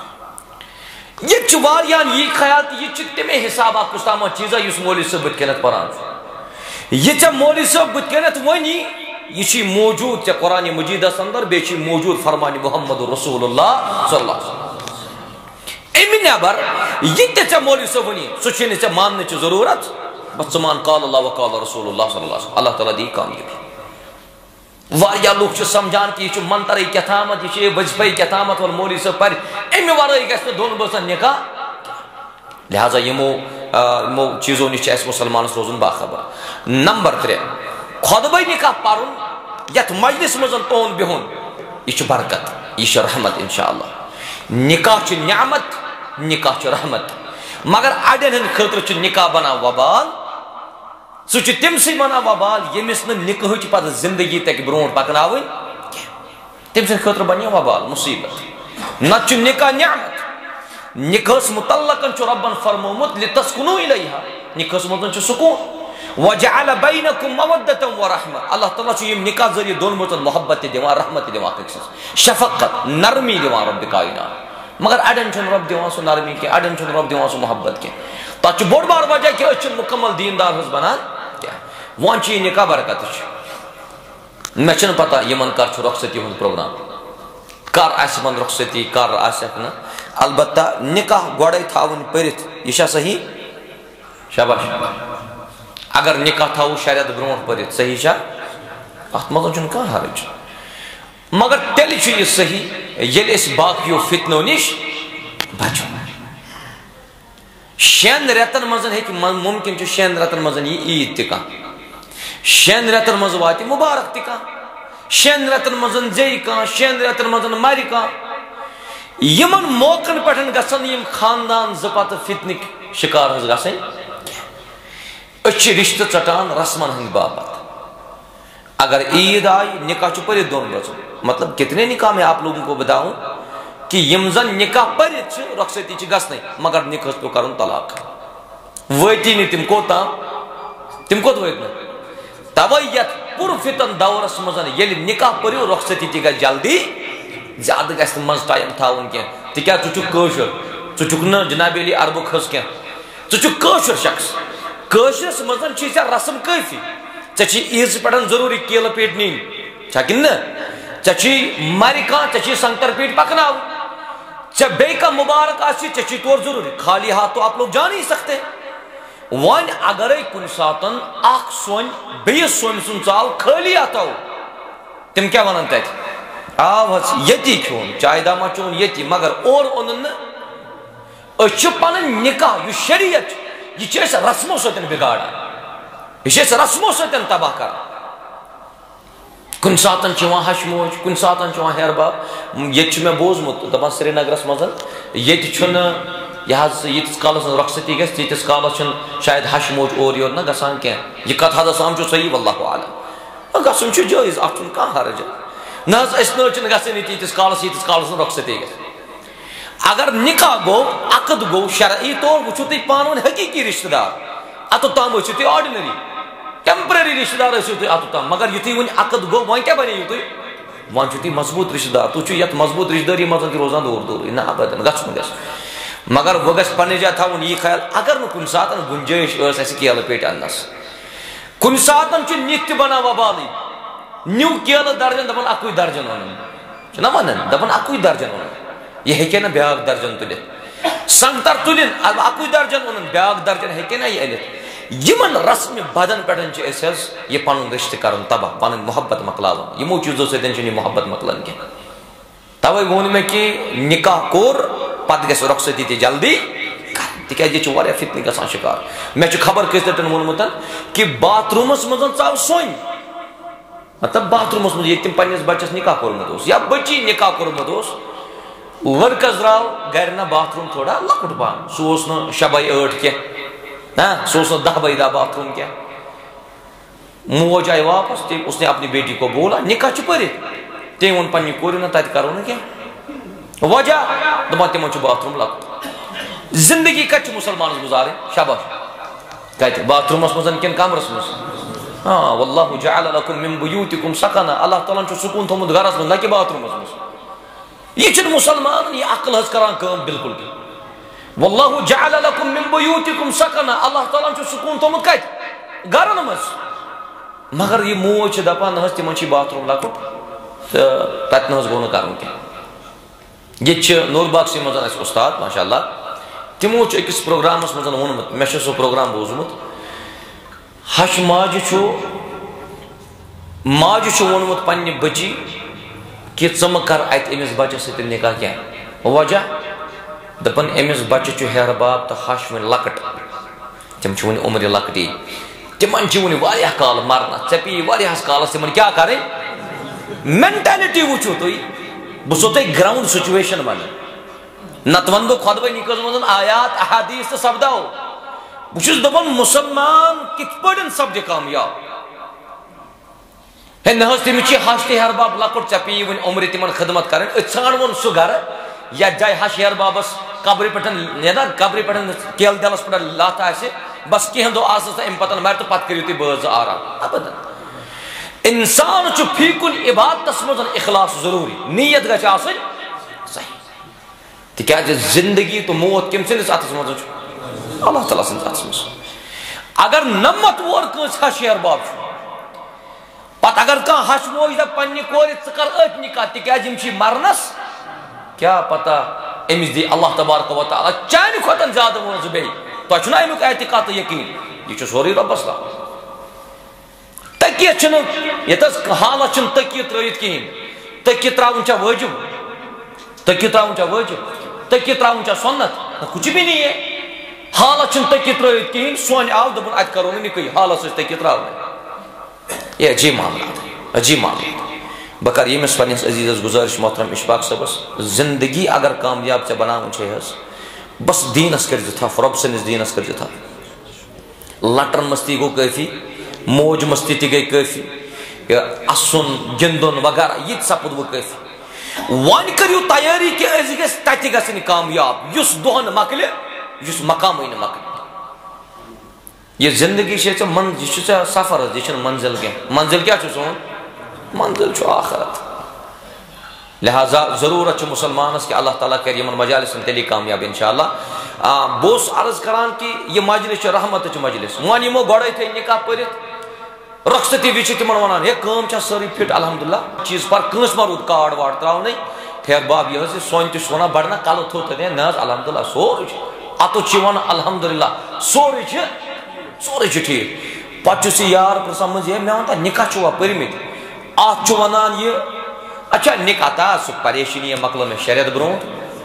ییٚتہِ چھُ واریاہن یی خیال تہٕ یہِ چھُ تَمے حساب اکھ کُستامہ چیٖزا یُس مولوی صٲب بٕتھِ کَنٮ۪تھ پران چھُ یہِ ژےٚ مولوی صٲب بٕتھِ کَنٮ۪تھ وَنی یہِ چھُے موجوٗد ژےٚ قرآنِ مجیٖدس انٛدر بیٚیہِ چھُے موجوٗد فرمانہِ محمد رسول اللہ صلی اللہ علیہ وسلم اَمہِ نٮ۪بر یہِ تہِ ژےٚ مولوی صٲب وَنی سُہ چھُے نہٕ ژےٚ ماننٕچ ضروٗرت بس ژٕ مان قال اللہ وقال رسول اللہ صلی اللہ علیہ وسلم اللہ تعالیٰ دِیہِ کامیٲبی واریاہ لُکھ چھِ سمجھان کہِ یہِ چھُ منترٕے کیٛاتھامتھ یہِ چھُ وظیٖفے کیٛاتھامتھ وَلہٕ مولوی صٲب پرِ اَمہِ ورٲے گژھِ نہٕ دۄن بٲژن نکاح لہذا یِمو یِمو چیٖزو نِش چھُ اَسہِ مُسلمانس روزُن باخبر نمبر ترٛےٚ خۄطبے نکاح پرُن یتھ مجلس منٛز تُہُنٛد بِہُن یہِ چھُ برکت یہِ چھُ رحمت انشاء اللہ نکاح چھُ نعمت نکاح چھُ رحمت مگر اڑٮ۪ن ہٕنٛدِ خٲطرٕ چھُ نکاح بنان وبال سُہ چھُ تٔمسٕے بنان وبال ییٚمِس نہٕ نکاحٕچ پتہٕ زندگی تگہِ برونٛٹھ پکناوٕنۍ کینٛہہ تٔمۍ سٕنٛدِ خٲطرٕ بنہِ وبال مُصیبت نتہٕ چھُ نکاح نعمت نکاحس متعلقن چھُ رۄبن فرمومُت لِتسکُنوٗ اِلیہا نکاحس منٛز چھُ سکوٗن وجعل بینکم مودة ورحمة اللہ تعالیٰ چھُ یِم نکاح ذٔریعہٕ دۄن بٲژن محبت تہِ دِوان رحمت تہِ دِوان أکۍ سٕنٛز شفقت نرمی دِوان رۄبِ کاینات مگر اڑٮ۪ن چھُنہٕ رۄب دِوان سُہ نرمی کینٛہہ اڑٮ۪ن چھُنہٕ رۄب دِوان سُہ محبت کینٛہہ تتھ چھُ بوٚڑ بار وجہ کہِ أسۍ چھِنہٕ مُکمل دیندار حظ بنان کینٛہہ وۄنۍ چھُ یہِ نکاح برکت چھُ مےٚ چھنہٕ پتہ یِمن کر چھُ رۄخصتی ہُنٛد پروگرام کر آسہِ یِمن رۄخصتی کر آسٮ۪کھ نہٕ البتہ نکاح گوڑے تھاون پرت یہ صحیح شاباش اگر نکاح تھاو شریعت برونٹ پرت صحیح شا ات مزن چھن کان حرج مگر تیل چھ یہ صحیح یل اس باقیو فتنو نش بچو شین ریتن مزن ہے کہ ممکن چھ شین ریتن مزن یہ عید تکا شین ریتن مز واتی مبارک تکا شین ریتن مزن زی کان شین ریتن مزن ماری کان یمن موقعن پٹھن گسن یم خاندان زپت فتنک شکار ہز گسن اچھ رشتہ چٹان رسمن ہند باپت اگر عید آئی نکاح چھ پرت دون بچن مطلب کتنے نکاح میں آپ لوگوں کو بتاؤں کہ یم زن نکاح پرت چھ رخصتی چھ گسن مگر نکاح تو کرن طلاق ویتی نی تم کو تام تم کو ویت نہ تویت پر فتن دورس مزن یل نکاح پریو رخصتی تہ گژھِ جلدی زیادہ گژھِ مز ٹائم تھاون کی تکیا ژٕ چھُکھ کٲشُر ژٕ چھُکھ نہٕ جناب علی عربُک حظ کینٛہہ ژٕ چھُکھ کٲشُر شخص کٲشرس منٛز چھِ ژےٚ رسم کٲفی ژےٚ چھی عیٖذ پٮ۪ٹھ ضروٗری کیلہٕ پیٖٹ نِنۍ چھا کِنہٕ نہٕ ژےٚ چھی مَرِ کانٛہہ ژےٚ چھی سنگتر پیٖٹ پکناوُن ژےٚ بیٚیہِ کانٛہہ مُبارک آسہِ ژےٚ چھی تور ضروٗری خالی ہاتھ تو آپ لوگ جان ہی سکتے وۄنۍ اگرے کُنہِ ساتہٕ اکھ سوٚنۍ بیٚیِس سوٚنۍ سُنٛد ژاو خٲلی ہاتھو تِم کیٛاہ وَنن تتہِ آو حظ یتی کھیوٚن چاے داما چون یتی مگر اور اوٚنُن نہٕ أسۍ چھِ پنٕنۍ نکاح یُس شریعت چھُ یہِ چھِ أسۍ رسمو سۭتۍ بِگاڑان یہِ چھِ أسۍ رسمو سۭتۍ تباہ کران کُنہِ ساتہٕ چھِ یِوان ہش موج کُنہِ ساتہٕ چھِ یِوان ہیر باب ییٚتہِ چھُ مےٚ بوٗزمُت دپان سرینگرس منٛز ییٚتہِ چھُنہٕ یہ حظ ییٖتِس کالس رخصتی گژھِ تیٖتِس کالس چھُنہٕ شاید ہش موج اور یور نہ گژھان کینٛہہ یہِ کتھ حظ سام چھُ صحیح واللہ عالم گژھُن چھُ جٲیز اتھ چھُنہٕ کانٛہہ حرج نہ حظ أسۍ نہ چھِنہٕ گژھٲنی تیٖتِس کالس ییٖتِس کالس رخصتی گژھِ اگر نکاح گوٚو عقد گوٚو شرعی طور وٕچھِو تُہۍ پانہٕ ؤنۍ حقیٖقی رشتہٕ دار اتُت تام ٲسِو تُہۍ آرڈنری ٹیمپرری رشتہٕ دار ٲسِو تُہۍ اتُت تام مگر یُتھُے وۄنۍ عقد گوٚو وۄنۍ کیٛاہ بنٲیِو تُہۍ وۄنۍ چھِو تُہۍ مضبوٗط رشتہٕ دار تُہۍ چھِو یتھ مضبوٗط رشتہٕ دٲری منٛز تہِ روزان دوٗر دوٗرٕے نہ ابدن گژھُن گژھِ مگر وۄنۍ گژھِ پننہِ جایہِ تھاوُن یہِ خیال اگر نہٕ کُنہِ ساتہٕ گُنجٲیش ٲس اسہِ کیلہٕ پیٖٹۍ اننس کُنہِ ساتہٕ چھُ نِتھ تہِ بنان وبالٕے نیو کیلہٕ درجن دپان اکُے درجن اونُن چھُنہ ونان دپان اکُے درجن اونُن یہِ ہیٚکہِ نہٕ بیٛاکھ درجن تُلِتھ سنگتر تُلِن اکُے درجن اونُن بیٛاکھ درجن ہیٚکہِ نہ یہِ أنِتھ یِمن رسمہِ بدن پٮ۪ٹھ چھِ أسۍ حظ یہِ پنُن رشتہٕ کرُن تباہ پنٕنۍ محبت مۄکلاوُن یِمو چیٖزو سۭتۍ چھُنہٕ یہِ محبت مۄکلان کینٛہہ توے ووٚن مےٚ کہِ نکاح کوٚر پتہٕ گژھِ رخصتی تہِ جلدی کرٕنۍ تِکیٛازِ ییٚتہِ چھُ واریاہ فتنہٕ گژھان شِکار مےٚ چھُ خبر کٔژِ لٹہِ ووٚنمُت کہِ باتھ روٗمس منٛز ژاو سوٚنۍ مطلب باتھ روٗمس منٛز ییٚتہِ تِم پننِس بچس نکاح کوٚرمُت اوس یا بچی نکاح کوٚرمُت اوس لڑکس درٛاو گرِ نہ باتھ روٗم تھوڑا لۄکُٹ پہم سُہ اوس نہٕ شےٚ باے ٲٹھ کینٛہہ ہاں سُہ اوس نہٕ دہ باے دہ باتھ روٗم کینٛہہ موج آیہِ واپس تٔمۍ اس نے اپنی بیٹی کو بولا نکاح چھُ پٔرِتھ تٔمۍ ووٚن پننہِ کورِ نہ تتہِ کرو نہٕ کینٛہہ وجہ دپان تِمن چھُ باتھ روٗم لۄکُٹ زندگی کتہِ چھِ مُسلمانس گُزارٕنۍ شاباش کتہِ باتھ روٗمس منٛز کِنہٕ کمرس منٛز ہاں واللہ جعل لکم من بیوتکم سکنا اللہ تعالیٰ چھُ سکوٗن تھوٚمُت گرس منٛز نہ کہِ باتھ روٗمس منٛز یہِ چھُنہٕ مُسلمان یہِ عقل حظ کران کٲم بالکل تہِ واللہ جعل لکم من بیوتکم سکنا اللہ تعالیٰ چھُ سکوٗن تھوٚمُت کتہِ گرن منٛز مگر یہِ موج چھِ دپان نہ حظ تِمن چھِ باتھ روٗم لۄکُٹ تہٕ تتہِ نہ حظ گوٚو نہٕ کرُن کینٛہہ ییٚتہِ چھِ نور باغسٕے منٛز اَسہِ اُستاد ماشاء اللہ تِمو چھُ أکِس پروگرامس منٛز ووٚنمُت مےٚ چھُ سُہ پروگرام بوٗزمُت ہش ماجہِ چھُ ماجہِ چھُ ووٚنمُت پننہِ بچی کہ ژٕ مہٕ کر اتہِ أمِس بچس سۭتۍ نکاح کینٛہہ وجہ دپان أمِس بچہِ چھُ ہیرٕ باب تہٕ ہش وُنہِ لۄکٕٹ تِم چھِ وُنہِ عُمرِ لۄکٹی تِمن چھِ وُنہِ واریاہ کال مرنس ژےٚ پیٚیی واریاہس کالس تِمن کیٛاہ کرٕنۍ مینٹلٹی وٕچھِو تُہۍ بہٕ چھُسو تۄہہِ گراوُنڈ سچویشن ونان نتہٕ ونہٕ بہٕ خۄدوٲنی منٛز آیات احادیث تہٕ سپداو بہٕ چھُس دپان مُسلمان کِتھ پٲٹھۍ سپدِ کامیاب ہے نہ حظ تٔمِس چھِ ہش تہِ ہیرٕ باب لۄکُٹ ژےٚ پیٚیی وُنہِ عُمرِ تِمن خدمت کرٕنۍ أسۍ ژھانڈوُن سُہ گرٕ یتھ جایہِ ہش ہیرٕ بابس قبرِ پٮ۪ٹھ نیران قبرِ پٮ۪ٹھ کیلہٕ دِلس پٮ۪ٹھ لتھ آسہِ بس کینٛہہ دۄہ آسنس تہٕ امہِ پتہٕ مرِ تہٕ پتہٕ کٔرِو تُہۍ بٲژ زٕ آرام ابدن انسان چھُ فی کُنہِ عبادتس منٛز اخلاص ضروٗری نیت گژھِ آسٕنۍ صحیح تِکیٛازِ زندگی تہٕ موت کٔمۍ سٕنٛدِس اتھس منٛز چھُ اللہ تعالیٰ سٕنٛدِس اتھس منٛز اگر نمتھ وور کٲنٛسہِ ہش ہیرٕ باب چھُ پتہٕ اگر کانٛہہ ہش موج دپہِ پننہِ کورِ ژٕ کر أتھۍ نکاح تِکیٛازِ یِم چھِ مرنس کیٛاہ پتہ امس دی اللہ تبارک و تعالیٰ چانہ کھۄتہٕ زیادٕ وون ژٕ بیٚیہِ تۄہہِ چھُنا امیُک اعتقاد تہٕ یقیٖن یہ چھُ سورُے رۄبس تام تٔکیت چھُنہٕ یتھ حظ حالت چھُنہٕ تٔکیت ترٲیِتھ کِہیٖنۍ تٔکیت ترٛاوُن چھا وٲجِب تٔکیت ترٛاوُن چھا وٲجِب تٔکیت ترٛاوُن چھا سنت کچھ بھی نہیں ہے حالت چھُنہٕ تٔکیت ترٲیِتھ کِہیٖنۍ سونہِ آو دوٚپُن اَتہِ کرو نہٕ نِکٕے حالت ٲسۍ تٔکیت ترٛاوٕنۍ یہ عجیب معاملات عجیب معاملات بہٕ کَرٕ ییٚمِس پنٛنِس عزیٖزس گُزٲرِش محترم اِشفاق صٲبس زندگی اگر کامیاب ژےٚ بناوٕنۍ چھے حظ بس دیٖنس کٔرۍ زِ تھپھ رۄب سٕنٛدِس دیٖنس کٔرۍ زِ تھپھ لٹرن مستی گوٚو کٲفی موج مستی تہِ گٔے کٲفی اسُن گِنٛدُن وغیرہ یہِ تہِ سپُد وۄنۍ کٲفی وۄنۍ کٔرِو تیٲری کہِ أسۍ گژھِ تتہِ گژھٕنۍ کامیاب یُس دۄہن مۄکلہِ یُس مقامٕے نہٕ مۄکلہِ یہ زندگی چھے ژےٚ من یہِ چھُ ژےٚ سفر حظ یہِ چھُنہٕ منزل کینٛہہ منزل کیٛاہ چھُ سون منزل چھُ آخرت لہذا ضروٗرت چھِ مُسلمانس کہ اللہ تعالیٰ کرِ یِمن مجالسن تیٚلی کامیاب انشاء اللہ بہٕ اوسُس عرض کران کہ یہِ مجلس چھِ رحمتٕچ مجلس وۄنۍ یِمو گۄڈے تھٲے نکاح پٔرِتھ رۄخصتی وِزِ چھِ تِمن ونان ہے کٲم چھا سٲرٕے فِٹ الحمدللہ چیٖز پر کٲنٛسہِ ما روٗد کاڈ واڈ ترٛاونٕے ٹھیک باب یہِ حظ یہِ سونہِ تہِ چھُس ونان بڑٕ نا کلہٕ تھوٚد تھٲے نہ حظ الحمدللہ سورُے چھُ اتُتھ چھِ ونان الحمدللہ سورُے چھُ سورُے چھُ ٹھیٖک پتہٕ چھُس یہِ یار پرژھان منٛزٕ ہے مےٚ ون تہ نکاح چھُوا پٔرمٕتۍ اتھ چھُ ونان یہِ اچھا نکاح تا سُہ پریشٲنی مۄکلٲو مےٚ شےٚ رٮ۪تھ برونٛٹھ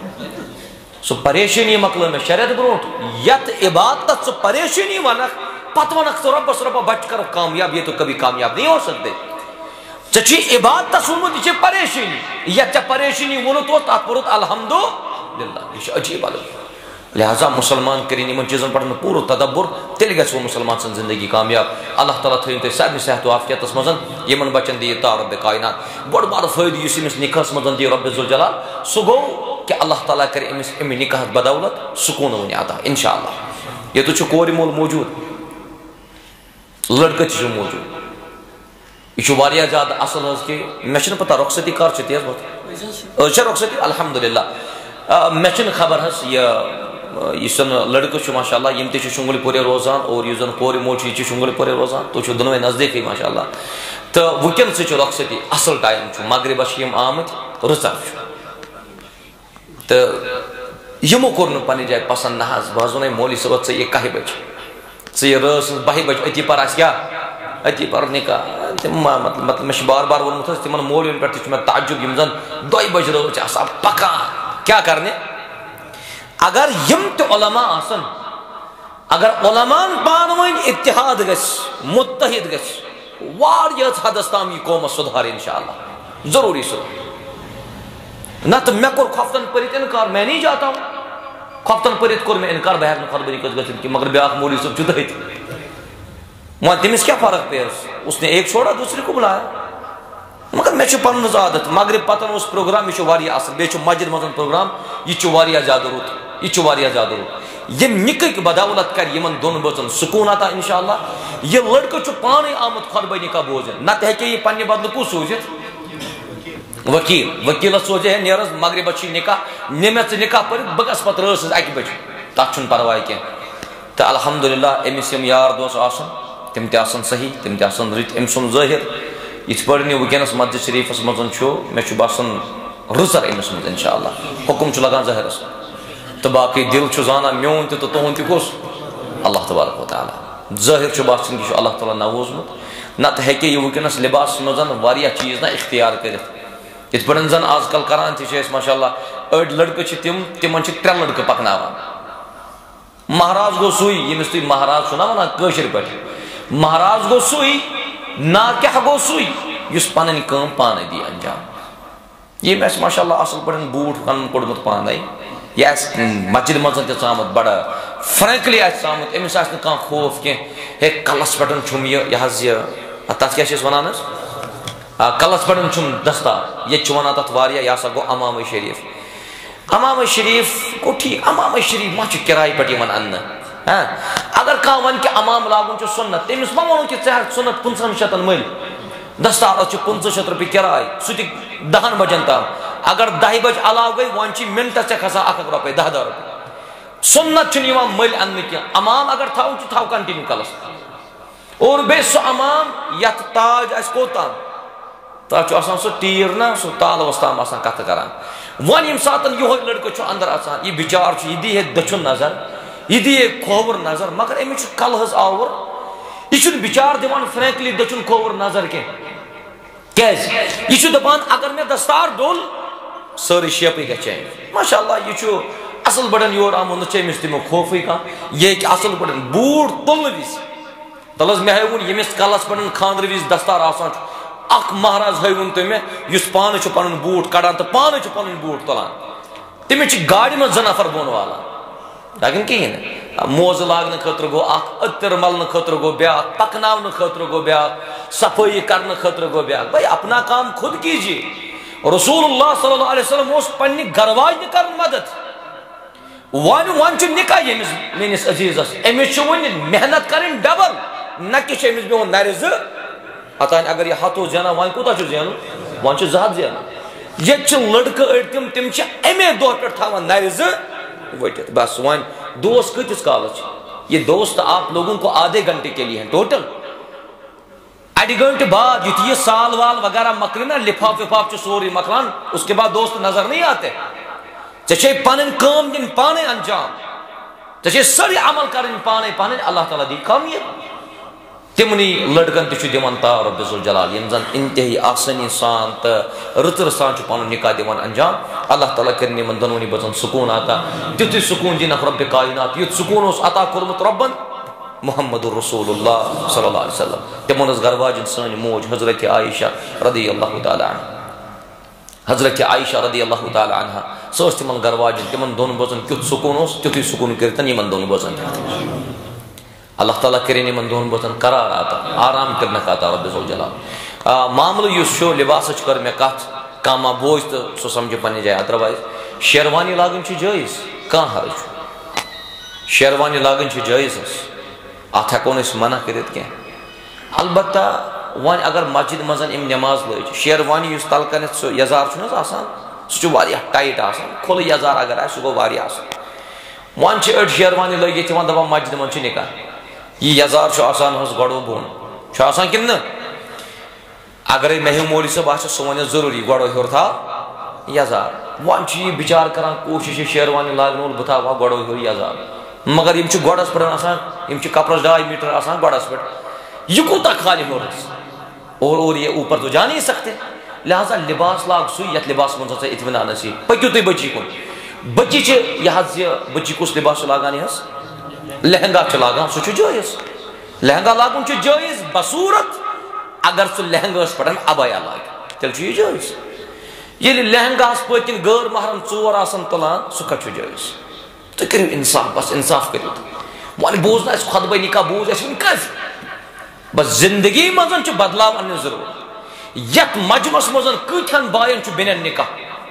سُہ پریشٲنی مۄکلٲو مےٚ شےٚ رٮ۪تھ برونٛٹھ یتھ عبادتس ژٕ پریشٲنی ونکھ پتہٕ ونکھ ژٕ رۄبس رۄبا بچہِ کرو کامیاب یہ تو کبھی کامیاب نہیں ہو سکتے ژےٚ چھُے عبادتس ووٚنمُت یہِ چھے پریشٲنی یتھ ژےٚ پریشٲنی ووٚنُتھ اوس تتھ پوٚرُتھ الحمدُاللہ یہِ چھُ عجیب الگ لہذا مسلمان کٔرِنۍ یِمن چیٖزن پٮ۪ٹھ نہٕ پوٗرٕ تدبر تیٚلہِ گژھِ وۄنۍ مُسلمان سٕنٛز زندگی کامیاب اللہ تعالیٰ تھٲیِن تُہۍ سارنٕے صحت و عافیتس منٛز یِمن بچن دِیہِ تا رۄبِ کاینات بوٚڑ بارٕ فٲیدٕ یُس أمِس نکاحس منٛز دِیہِ رۄبِ ذوالجلال سُہ گوٚو کہ اللہ تعالیٰ کرِ أمِس اَمہِ نکاحس بدولت سکوٗن وُنہِ عطا انشاء اللہ ییٚتہِ چھُ کورِ مول موٗجوٗد لڑکہٕ تہِ چھُ موٗجوٗد یہِ چھُ واریاہ زیادٕ اصل حظ کہِ مےٚ چھنہٕ پتہ رۄخصتی کر چھِ تیز وقت أز چھا رۄخصتی الحمدللہ مےٚ چھنہٕ خبر حظ یہِ یُس زن لڑکہٕ چھُ ماشاء اللہ یِم تہِ چھِ شُنگلہِ پورے روزان اور یُس زن کورِ مول چھُ یہِ چھُ شُنگلہِ پورے روزان تُہۍ چھِو دۄنوے نزدیٖکٕے ماشاء اللہ تہٕ وٕنکیٚنسٕے چھُ رۄخصتی اصل ٹایم چھُ مغربس چھِ یِم آمٕتۍ رٕژر چھُ تہٕ یِمو کوٚر نہٕ پننہِ جایہِ پسنٛد نہ حظ بہٕ حظ ونے مولوی صٲبس ژٕ یہِ کاہہِ بجہِ ژٕ یہِ رٲژ سٕنٛز بہہِ بجہِ أتی پر آسہِ کیٛاہ أتی پر نکاح تِم مطلب مےٚ چھُ بار بار ووٚنمُت حظ تِمن مولوین پٮ۪ٹھ تہِ چھُ مےٚ تعجب یِم زن دۄیہِ بجہِ رٲژ چھِ آسان پکان کیٛاہ کرنہِ اگر یم تہِ علماء آسن اگر علماءن پانہٕ ؤنۍ اتحاد گژھِ متحد گژھِ واریاہ حدس تام یہِ قومس سُدھار انشاء اللہ ضروٗری سُدھار نتہٕ مےٚ کوٚر خۄفتن پٔرِتھ انکار میں نہیں جاتا ہوں خۄفتن پٔرِتھ کوٚر مےٚ انکار بہٕ ہٮ۪کہٕ نہٕ خۄطبہٕ کٔژ گٔژھِتھ کینٛہہ مگر بیٛاکھ مولوی صٲب چھُ تٔتھۍ وۄنۍ تٔمِس کیٛاہ فرق پیٚیَس اس نے ایک چھوڑا دوسرے کو بُلایا مگر مےٚ چھُ پنُن حظ عادت مغرب پتن اوس پروگرام یہِ چھُ واریاہ اصل بیٚیہِ چھُ مسجد منٛز پروگرام یہِ چھُ واریاہ زیادٕ رُت یہِ چھُ واریاہ زیادٕ رُت ییٚمہِ نِکٕکۍ بدولت کرِ یِمن دۄن بٲژن سکوٗن عطا انشاء اللہ یہِ لڑکہٕ چھُ پانے آمُت خۄطبے نکاح بوزٕنۍ نتہٕ ہیٚکہِ یہِ پننہِ بدلہٕ کُس سوٗزِتھ وکیٖل وکیٖلس سوزے ہے نیر حظ مغربس چھُے نکاح نہِ مےٚ ژٕ نکاح پٔرِتھ بہٕ گژھٕ پتہٕ رٲژ حظ اکہِ بجہِ تتھ چھُنہٕ پرواے کینٛہہ تہٕ الحمدللہ أمِس یِم یار دوس آسن تِم تہِ آسن صحیح تِم تہِ آسن رٕتۍ أمۍ سُنٛد ظٲہِر یِتھ پٲٹھۍ یہِ وٕنکیٚنس مسجد شریٖفس منٛز چھُ مےٚ چھُ باسان رٕژر أمِس منٛز انشاء اللہ حُکُم چھُ لگان ظٲہرس تہٕ باقٕے دِل چھُ زانان میون تہِ تہٕ تُہُنٛد تہِ کُس اللہ تبارک و تعالیٰ ظٲہِر چھُ باسان یہِ چھُ اللہ تعالیٰ نووزمُت نتہٕ ہیٚکہِ یہِ وٕنکیٚنس لباسس منٛز واریاہ چیٖز نہ اختیار کٔرِتھ یِتھ پٲٹھۍ زن آز کل کران تہِ چھِ أسۍ ماشاء اللہ أڑۍ لڑکہٕ چھِ تِم تِمن چھِ ترٛےٚ لڑکہٕ پکناوان مہراز گوٚو سُے ییٚمِس تُہۍ مہراز چھُو نا ونان کٲشِر پٲٹھۍ مہراز گوٚو سُے ناکیٛاہ گوٚو سُے یُس پنٕنۍ کٲم پانے دی انجام ییٚمۍ آسہِ ماشاء اللہ اصل پٲٹھۍ بوٗٹھ پنُن کوٚڑمُت پانے یہِ آسہِ مسجد منٛز تہِ ژامُت بڑٕ فرینکلی آسہِ ژامُت أمِس آسہِ نہٕ کانٛہہ خوف کینٛہہ ہے کلس پٮ۪ٹھ چھُم یہِ یہِ حظ یہِ تتھ کیٛاہ چھِ أسۍ ونان حظ کلس پٮ۪ٹھ چھُم دستار ییٚتہِ چھُ ونان تتھ واریاہ یہِ ہسا گوٚو امامے شریٖف امامے شریٖف گوٚو ٹھیٖک امامے شریٖف ما چھُ کِراے پٮ۪ٹھ یِوان اننہٕ ہاں اگر کانٛہہ ونہِ کہِ امام لاگُن چھُ سُنت تٔمِس ما ووٚنو کہِ ژٕ ہٮ۪کھ سُنت پٕنٛژٕہن شیٚتن مٔلۍ دستارس چھِ پٕنٛژٕہ شیٚتھ رۄپیہِ کِراے سُہ تہِ دہن بجن تام اگر دہہِ بجہِ علاوٕ گٔے وۄنۍ چھِ منٹس ژےٚ کھسان اکھ اکھ رۄپے دہ دہ رۄپیہِ سُنت چھُنہٕ یِوان مٔلۍ اننہٕ کینٛہہ امام اگر تھاوُن چھُ تھاو کنٹِنیوٗ کلس اور بیٚیہِ سُہ امام یتھ تاج آسہِ کوٚت تام تتھ چھُ آسان سُہ تیٖر نا سُہ تالوس تام آسان کتھٕ کران ون یم ساتن یہ لڑکہ اندر آسان یہ بچار یہ دی ہے دچن نظر یہ دی ہے کھوور نظر مگر امس کل حض آور یہ بچار دان فرینکلی دچن کھوور نظر کی یہ دپان اگر میں دستار ڈول ساری شیپی گھے ماشاء اللہ یہ اصل بڑن یور آمد امس دمو خوفی کھانا یہ کہ اصل بڑن بوٹ تلن وز تل مے ہون یمس کلس پہ خاندر وز دستار آسان اخ مہراز ہون تمہیں اس پانے پن بوٹ کڑان تو پانے پن بوٹ تلان تمس گاڑی من زٕ نفر بون والان لیکن کہین موزٕ لاگنہٕ خٲطرٕ گوٚو اکھ أتٕر ملنہٕ خٲطرٕ گوٚو بیٛاکھ پکناونہٕ خٲطرٕ گوٚو بیٛاکھ صفٲیی کرنہٕ خٲطرٕ گوٚو بیٛاکھ بھائی اپنا کام خود کیجیے رسول اللہ صلی اللہ علیہ وسلم اوس پننہِ گرواجنہِ کرن مدد ون ون چھُ نکاح ییٚمِس میٲنِس عزیزس أمِس چھُ وۄنۍ محنت کرٕنۍ ڈبل نہ کہِ چھُ أمِس بِہُن نرِ زٕ اوتانۍ اگر یہِ ہتھ اوس زینان وۄنۍ کوٗتاہ چھُ زینُن وۄنۍ چھُ زٕ ہتھ زینان ییٚتہِ چھِ لڑکہٕ أڑۍ تِم تِم چھِ اَمے دۄہ پٮ۪ٹھ تھاوان نرِ زٕ وٹت بس ون دوست کتس کالس یہ دوست آپ لوگوں کو آدھے گھنٹے کے لیے ہیں ٹوٹل اڑی گھنٹے بعد یہ سال وال وغیرہ مکرنا لفاف وفاف سوری مکران اس کے بعد دوست نظر نہیں آتے ژے پن کام دن پانے انجام ژے ساری عمل کرن پانے پانے اللہ تعالیٰ دی کامیاب تمنی لڑکن تہ دان تا رب ذوالجلال یم زن انتہائی آسانی سان تو رتر سان پن نکاح دان انجام اللہ تعالیٰ کرن یمن دونونی بچن سکون عطا تیُتھُے سکون دینک رب کائنات یُتھ سکون اوس عطا کوٚرمُت ربن محمد الرسول اللہ صلی اللہ علیہ وسلم تمن ٲس گرواجن سٲنۍ موج حضرت عائشہ رضی اللہ تعالیٰ عنہ حضرت عائشہ رضی اللہ تعالیٰ عنہ سۄ ٲس تمن گرواجن تمن دۄن بٲژن کیُتھ سکون اوس تیُتھُے سکون کٔرِتھ یمن دۄن بٲژن اللہ تعالیٰ کرن یمن دۄن بٲژن قرار عطا آرام کرنک عطا رب ذوالجلال معاملہ یُس چھُ لباسٕچ کٔر مےٚ کتھ کانٛہہ ما بوزِ تہٕ سُہ سمجھِ پننہِ جایہِ ادروایز شیروانی لاگٕنۍ چھِ جٲیز کانٛہہ حرج چھُ شیروانی لاگٕنۍ چھِ جٲیز حظ اتھ ہیٚکو نہٕ أسۍ منع کٔرِتھ کینٛہہ البتہ وۄنۍ اگر مسجد منٛز أمۍ نٮ۪ماز لٲج شیروانی یُس تل کٔنٮ۪تھ سُہ یزار چھُنہٕ حظ آسان سُہ چھُ واریاہ ٹایٹ آسان کھُلہٕ یزار اگر آسہِ سُہ گوٚو واریاہ اصل وۄنۍ چھِ أڑۍ شیروانی لٲگِتھ یِوان دپان مسجد منٛز چھُ نکاح یہ یزار چھُ آسان حظ گۄڈٕ بۄن چھُ آسان کِنہٕ نہٕ اگرے محو مولوی صٲب آسہِ سُہ وَنہِ ضروٗری گۄڈٕ ہیوٚر تھاو یزار وۄنۍ چھُ یہِ بِچار کران کوٗشِش یہِ شیروانی لاگن وول بہٕ تھاوہا گۄڈٕ ہیوٚر یزار مگر یِم چھِ گۄڈس پٮ۪ٹھ آسان یِم چھِ کپرس ڈاے میٖٹر آسان گۄڈس پٮ۪ٹھ یہ کوٗتاہ کھالہِ ہیوٚر حظ اور اور یہ اوپر تو جا نہیں سکتے لہذا لباس لاگ سُے یتھ لباس منٛز ہسا اطمینان آسہِ پٔکِو تُہۍ بٔچی کُن بٔچی چھِ یہِ حظ یہِ بٔچی کُس لباس چھِ لاگان یہِ حظ لہنگا چھِ لاگان سُہ چھُ جٲیز لہنگا لاگُن چھُ جٲیز بصوٗرت اگر سُہ لہنگاہس پٮ۪ٹھ ابیا لاگہِ تیٚلہِ چھُ یہِ جٲیز ییٚلہِ لہنگاہس پٔتۍ کِنۍ غٲر محرم ژور آسان تُلان سُہ کتہِ چھُ جٲیز تُہۍ کٔرِو انصاف بس انصاف کٔرِو وۄنۍ بوٗز نہٕ اَسہِ خۄطبہٕ نکاح بوٗز اَسہِ وٕنہِ کَزِ بس زندگی منٛز چھُ بدلاو اننٕچ ضروٗرت یتھ مجمس منٛز کۭتہن باین چھُ بیٚنٮ۪ن نکاح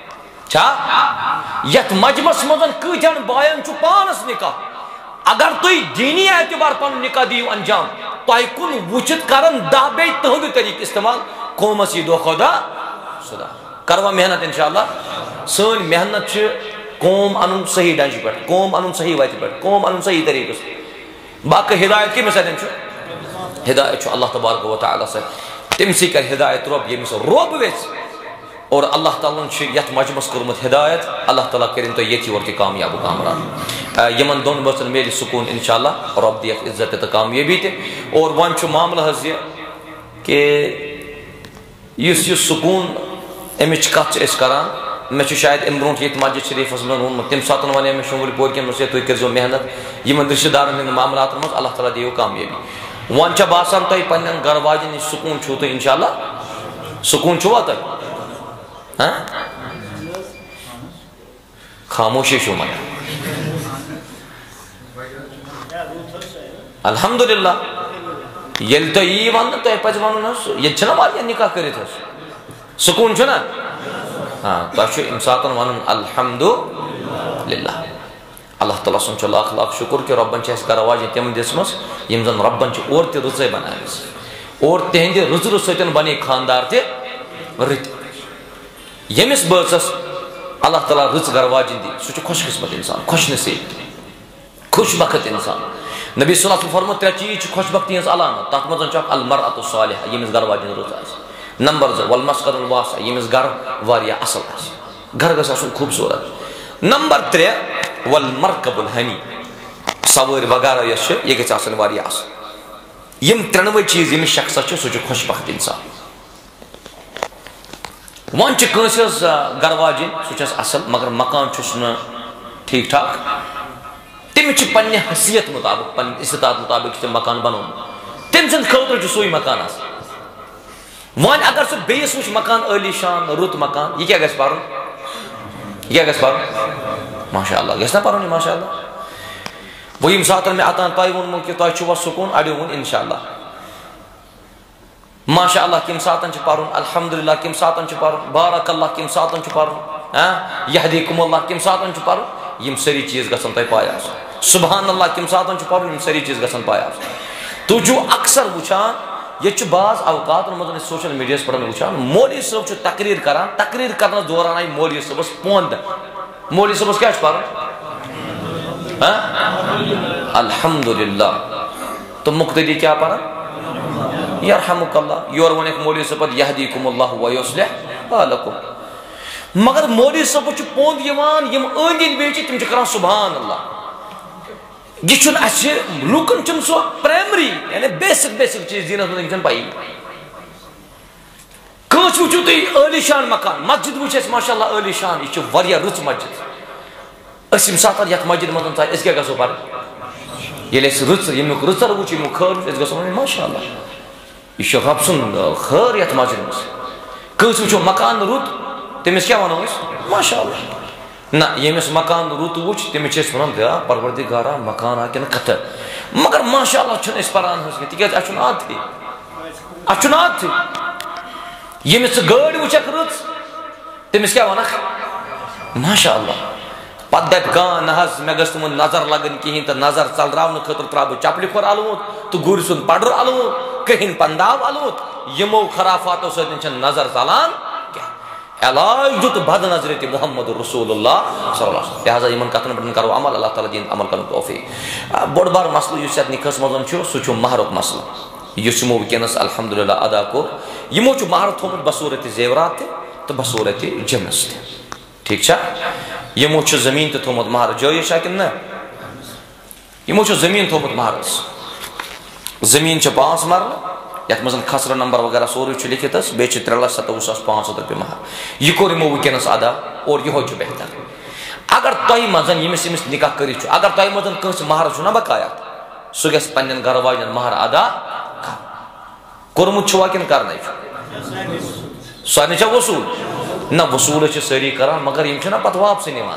چھا یتھ مجمس منٛز کۭتہن باین چھُ پانس نکاح اگر تُہۍ دینی اعتبار پنُن نکاح دِیِو انجام تۄہہِ کُن وٕچھِتھ کرن دہ بیٚیہِ تُہنٛدِ طریٖقہٕ استعمال قومس یی دۄہ کھۄتہٕ دۄہ سُدا کروا محنت انشاء اللہ سٲنۍ محنت چھِ قوم انُن صحیح ڈنجہِ پٮ۪ٹھ قوم انُن صحیح وتہِ پٮ۪ٹھ قوم انُن صحیح طریٖقس باقٕے ہدایت کٔمِس اتٮ۪ن چھُ ہدایت چھُ اللہ تبارک و تعالیٰ سۭتۍ تٔمسٕے کرِ ہدایت رۄب ییٚمِس رۄب ویژھِ اور اللہ تعالیٰ ہن چھُ یتھ مجمس کوٚرمُت ہدایت اللہ تعالیٰ کٔرِنۍ تُہۍ ییٚتہِ یور تہِ کامیاب و کامران یِمن دۄن بٲژن میلہِ سکوٗن انشاء اللہ رۄب دِیکھ عزت تہِ تہٕ کامیٲبی تہِ اور وۄنۍ چھُ معاملہٕ حظ یہِ کہِ یُس یہِ سکوٗن امِچ کتھ چھِ أسۍ کران مےٚ چھُ شاید امہِ برونٛٹھ ییٚتہِ مسجد شریٖفس منٛز ووٚنمُت تمہِ ساتہٕ ونے مےٚ شُموٗلۍ پورِ کٮ۪ن دوٚپُس ہے تُہۍ کٔرۍزیو محنت یِمن رشتہٕ دارن ہٕنٛدٮ۪ن معاملاتن منٛز اللہ تعالیٰ دِیِو کامیٲبی وۄنۍ چھا باسان تۄہہِ پننٮ۪ن گرٕ واجٮ۪ن نِش سکوٗن چھُو تُہۍ انشاء اللہ سکوٗن چھُوا تۄہہِ خاموشی چھُو منان الحمدللہ ییٚلہِ تۄہہِ یی وننہٕ تۄہہِ پزِ ونُن حظ ییٚتہِ چھِنہ واریاہ نکاح کٔرِتھ حظ سکوٗن چھُنہ ہاں تۄہہِ چھُ امہِ ساتہٕ ونُن الحمدُللہ اللہ تعالیٰ سُنٛد چھُ لاکھ لاکھ شُکر کہِ رۄبن چھِ اَسہِ گرٕ واجٮ۪ن تِم دِژمٕژ یِم زن رۄبن چھِ اورٕ تہِ رٕژے بنایمژ اور تِہنٛدِ رٕژرٕ سۭتۍ بنے خانٛدار تہِ رٕتۍ ییٚمِس بٲژس اللہ تعالیٰ رٕژ گرٕ واجٮ۪ن دی سُہ چھُ خۄش قٕسمت انسان خۄش نصیٖب خوش بخت انسان نبی صلی اللہ علیہ وسلم فرموت ترٛےٚ چیٖز چھِ خۄش بختی ہٕنٛز علامت تتھ منٛز چھُ اکھ المرأۃ الصالحہ ییٚمِس گرٕ واجٮ۪ن رٕژ آسہِ نمبر زٕ والمسکن الواسع ییٚمِس گرٕ واریاہ اصل آسہِ گھر گژھِ آسُن خوٗبصوٗرت. نمبر ترٛےٚ والمرکب الحنی سوٲرۍ وغیرہ یۄس چھِ یہِ گژھِ آسٕنۍ واریاہ اَصٕل. یِم ترٛٮ۪نوَے چیٖز ییٚمِس شخصس چھِ سُہ چھُ خۄش بخت اِنسان. وۄنۍ چھِ کٲنٛسہِ ہٕنٛز گرٕ واجِنۍ سُہ چھَس اَصٕل مگر مکان چھُس نہٕ ٹھیٖک ٹھاک. تٔمِس چھِ پننہِ حیثیت مُطابق پننہِ استطاعت مُطابق چھِ تٔمۍ مکان بنومُت. تٔمۍ سٕنٛدِ خٲطرٕ چھُ سُے مکان آسان. وۄنۍ اگر سُہ بیٚیِس وٕچھِ مکان عٲلی شان رُت مکان یہِ کیٛاہ گژھِ پَرُن یہِ کیٛاہ گژھِ پَرُن ماشاء اللہ گژھِ نا پَرُن یہِ ماشاء اللہ. وۄنۍ ییٚمہِ ساتہٕ مےٚ اَتان تۄہہِ ووٚنمو کہِ تۄہہِ چھُوا سکوٗن اَڑیو ووٚن اِنشاء اللہ ماشاء اللہ کَمہِ ساتہٕ چھُ پَرُن الحمدُاللہ کَمہِ ساتہٕ چھُ پَرُن بارک اللہ کَمہِ ساتہٕ چھُ پَرُن یہدیکم اللہ کَمہِ ساتہٕ چھُ پَرُن یِم سٲری چیٖز گژھن تۄہہِ پاے آسٕنۍ. سبحان اللہ کَمہِ ساتہٕ چھُ پَرُن یِم سٲری چیٖز گژھن پاے آسٕنۍ. تُہۍ چھِو اکثر وٕچھان ییٚتہِ چھُ بعض اوقاتن منٛز أسۍ سوشل میٖڈیاہس پٮ۪ٹھ وٕچھان مولوی صٲب چھُ تقریٖر کران تقریٖر کرنس دوران آیہِ مولوی صٲبس پونٛدٕ. مولوی صٲبس کیٛاہ چھُ پَرُن الحمدُاللہ تہٕ مُقتدی کیٛاہ پَران یرحمک اللہ. یورٕ ووٚنکھ مولوی صٲب پتہٕ یہدیکم اللہ ویصلح بالکم. مگر مولوی صٲبس چھُ پوٚنٛد یِوان یِم أنٛدۍ أنٛدۍ بیٚیہِ چھِ تِم چھِ کران سبحان اللہ. یہ چھُنہٕ اَسہِ لُکن چھُنہٕ سُہ پرایمری یعنی بیسک بیسک چیٖز دیٖنس منٛز چھنہٕ پیی. کٲنٛسہِ وٕچھِو تُہۍ عٲلی شان مکان مسجد وٕچھ اَسہِ ماشاء اللہ عٲلی شان یہِ چھِ واریاہ رٕژ مسجد. أسۍ ییٚمہِ ساتہٕ یتھ مسجد منٛز ژاے أسۍ کیٛاہ گژھو پَرٕنۍ ییٚلہِ اَسہِ رٕژ ییٚمیُک رٕژر وٕچھ ییٚمیُک خٲر وٕچھ أسۍ گژھو وَنٕنۍ ماشاء اللہ یہِ چھُ رۄب سُنٛد خٲر یتھ مسجد منٛز. کٲنٛسہِ وٕچھو مکان رُت تٔمِس کیٛاہ وَنو أسۍ ماشاء اللہ. نہ ییٚمِس مکان رُت وٕچھ تٔمِس چھِ أسۍ وَنان دیا پروردِگارا مکانا کِنہٕ کَتھٕ. مگر ماشاء اللہ چھِنہٕ أسۍ پَران حظ کیٚنٛہہ تِکیٛازِ اَسہِ چھُنہٕ عادتھٕے اَسہِ چھُنہٕ عادتھٕے. ییٚمِس ژٕ گٲڑۍ وٕچھکھ رٕژ تٔمِس کیٛاہ وَنکھ ماشاء اللہ. پتہٕ دَپہِ کانٛہہ نہ حظ مےٚ گٔژھ نہٕ وۄنۍ نظر لگٕنۍ کِہینۍ تہٕ نظر ژلراونہٕ خٲطرٕ ترٛاو بہٕ چپلہِ کھۄر اَلوُت تہٕ گُرۍ سُنٛد پَڈُر اَلوُت کٔہِنۍ پنٛداو اَلوُت. یِمو خرافاتو سۭتۍ چھنہٕ نظر ژلان کینٛہہ. علاج دیُت بد نظرِ تہِ محمد رسول اللہ صلی اللہ علیہ وسلم. لہٰذا یِمن کتھن پٮ۪ٹھ کرو عمل اللہ تعالیٰ دِیِن عمل کرنُک توفیٖق. بوٚڑ بار مسلہٕ یُس یتھ نِکاحس منٛز چھُ سُہ چھُ مہرُک مسلہٕ یُس یِمو وٕنکیٚنس الحمدُاللہ ادا کوٚر. یِمو چھُ مہر تھوٚومُت بصوٗرتِ زیورات تہِ تہٕ بصوٗرتِ جِنس تہِ. ٹھیٖک چھا. یِمو چھُ زٔمیٖن تہِ تھوٚومُت مہر جٲیِز چھا کِنہٕ نہ یِمو چھُ زٔمیٖن تھوٚومُت مہرس. زٔمیٖن چھِ پانٛژھ مرلہٕ یتھ منٛز کھسرٕ نمبر وغیرہ سورُے چھُ لیکھِتھ حظ بیٚیہِ چھِ ترٛےٚ لچھ سَتووُہ ساس پانٛژھ ہَتھ رۄپیہِ مہر. یہِ کوٚر یِمو وٕنکیٚنس ادا اور یِہوے چھُ بہتر. اگر تۄہہِ منٛز ییٚمِس ییٚمِس نِکاح کٔرِتھ چھُ اگر تۄہہِ منٛز کٲنٛسہِ مہر چھُ نا بقایات سُہ گژھِ پننٮ۪ن گرٕ واجٮ۪ن مہر ادا کرُن. کوٚرمُت چھُوا کِنہٕ کرنے چھُ سارنٕے چھا وصوٗل نہ وصوٗل چھِ سٲری کران مگر یِم چھِنہ پتہٕ واپسٕے نِوان.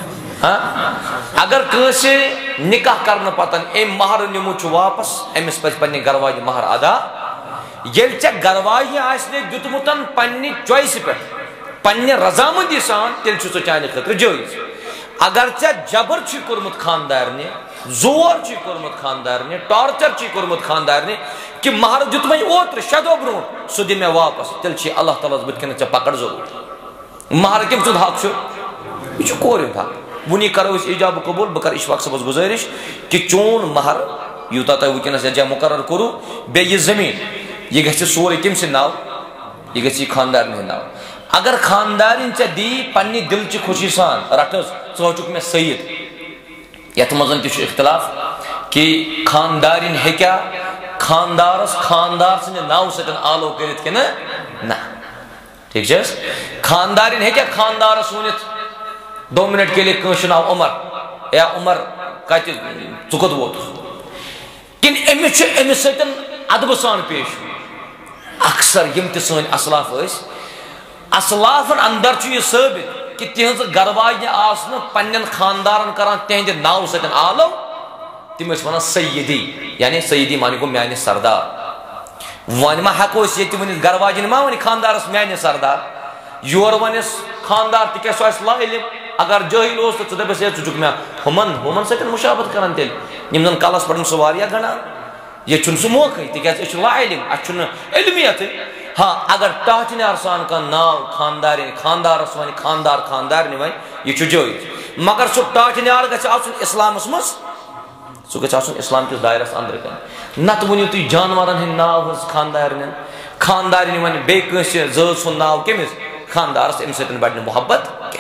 اگر کٲنٛسہِ نِکاح کرنہٕ پتہٕ أمۍ مہر نیوٗمُت چھُ واپس أمِس پزِ پننہِ گرٕ واجنہِ مہر ادا. ییٚلہِ ژےٚ گرٕ واجنہِ آسہِ نہٕ دیُتمُت پننہِ چویسہِ پٮ۪ٹھ پننہِ رضامندی سان تیٚلہِ چھُ سُہ چانہِ خٲطرٕ جٲیِز. اگر ژےٚ جبر چھُے کوٚرمُت خاندارنہِ زور چھُے کوٚرمُت خاندارنہِ ٹارچر چھُے کوٚرمُت خاندارنہِ کہِ مہر دیُتمَے اوترٕ شےٚ دۄہ برونٛٹھ سُہ دِ مےٚ واپس تیٚلہِ چھُے اللہ تعالیٰ ہس بٕتھِ کَنہِ ژےٚ پکڑ ضروٗر. مہر کٔمۍ سُنٛد حق چھُ یہِ چھُ کورِ ہُنٛد حق. وُنی کرو أسۍ ایجاب قبوٗل بہٕ کرٕ اِشفاق صٲبس گُزٲرِش کہِ چون مہر یوٗتاہ تۄہہِ وٕنکیٚنس یتھ جایہِ مُقرر کوٚروٕ بیٚیہِ یہِ زٔمیٖن یہِ گژھِ سورُے کٔمۍ سٕنٛدِ ناو یہِ گژھِ یہِ خاندارنہِ ہٕنٛدِ ناو. اگر خاندارِنۍ ژےٚ دِی پننہِ دِلچہِ خوشی سان رٹ حظ ژٕ ہچُکھ مےٚ سعید. یتھ منٛز تہِ چھُ اختلاف کہِ خاندارِنۍ ہیٚکیٛاہ خاندارس خاندار سٕنٛدِ ناوٕ سۭتۍ آلو کٔرِتھ کِنہٕ نہ. ٹھیٖک چھِ حظ. خاندارِنۍ ہیٚکیٛاہ خاندارس ؤنِتھ دو منٹ کے لیے کٲنٛسہِ چھُ ناو عمر یا عمر کتہِ ژٕ کوٚت ووتُس کِنہٕ أمِس چھُ أمِس سۭتۍ ادبہٕ سان پیش یُن. اکثر یِم تہِ سٲنۍ اسلاف ٲسۍ اسلافن اندر چھُ یہِ ثٲبت کہِ تِہنٛزٕ گرٕ واجنہِ آسہٕ نہٕ پننٮ۪ن خاندارن کران تِہنٛدِ ناوٕ سۭتۍ آلو تِم ٲسۍ ونان سیدی یعنی سیدی معنی گوٚو میانہِ سردار. وۄنۍ ما ہٮ۪کو أسۍ ییٚتہِ ؤنِتھ گرٕ واجِنۍ ما وَنہِ خاندارس میانہِ سردار یورٕ وَنٮ۪س خاندار تِکیٛازِ سُہ آسہِ لا علم. اگر جٲہِل اوس تہٕ ژٕ دَپٮ۪س ہے ژٕ چھُکھ مےٚ ہُمن ہُمن سۭتۍ مُشابت کران تیٚلہِ یِم زن کلس پٮ۪ٹھ سُہ واریاہ گنڈان. ییٚتہِ چھُنہٕ سُہ موقعے تِکیٛازِ أسۍ چھِ لا علم اَسہِ چھُنہٕ علمِیتٕے. ہاں اگر ٹاٹھنیار سان کانٛہہ ناو خاندارِنۍ خاندارس وَنہِ خاندار خاندارنہِ وَنہِ یہِ چھُ جٲیِز. مگر سُہ ٹاٹھنیار گژھِ آسُن اسلامس منٛز سُہ گژھِ آسُن اسلام کِس دایرس انٛدرٕ کَنۍ. نتہٕ ؤنِو تُہۍ جانورن ہٕنٛدۍ ناو حظ خاندارنٮ۪ن خاندارنہِ وَنہِ بیٚیہِ کٲنٛسہِ زٲژ ہُنٛد ناو کٔمِس خاندارس اَمہِ سۭتۍ بڑِ نہٕ محبت کینٛہہ.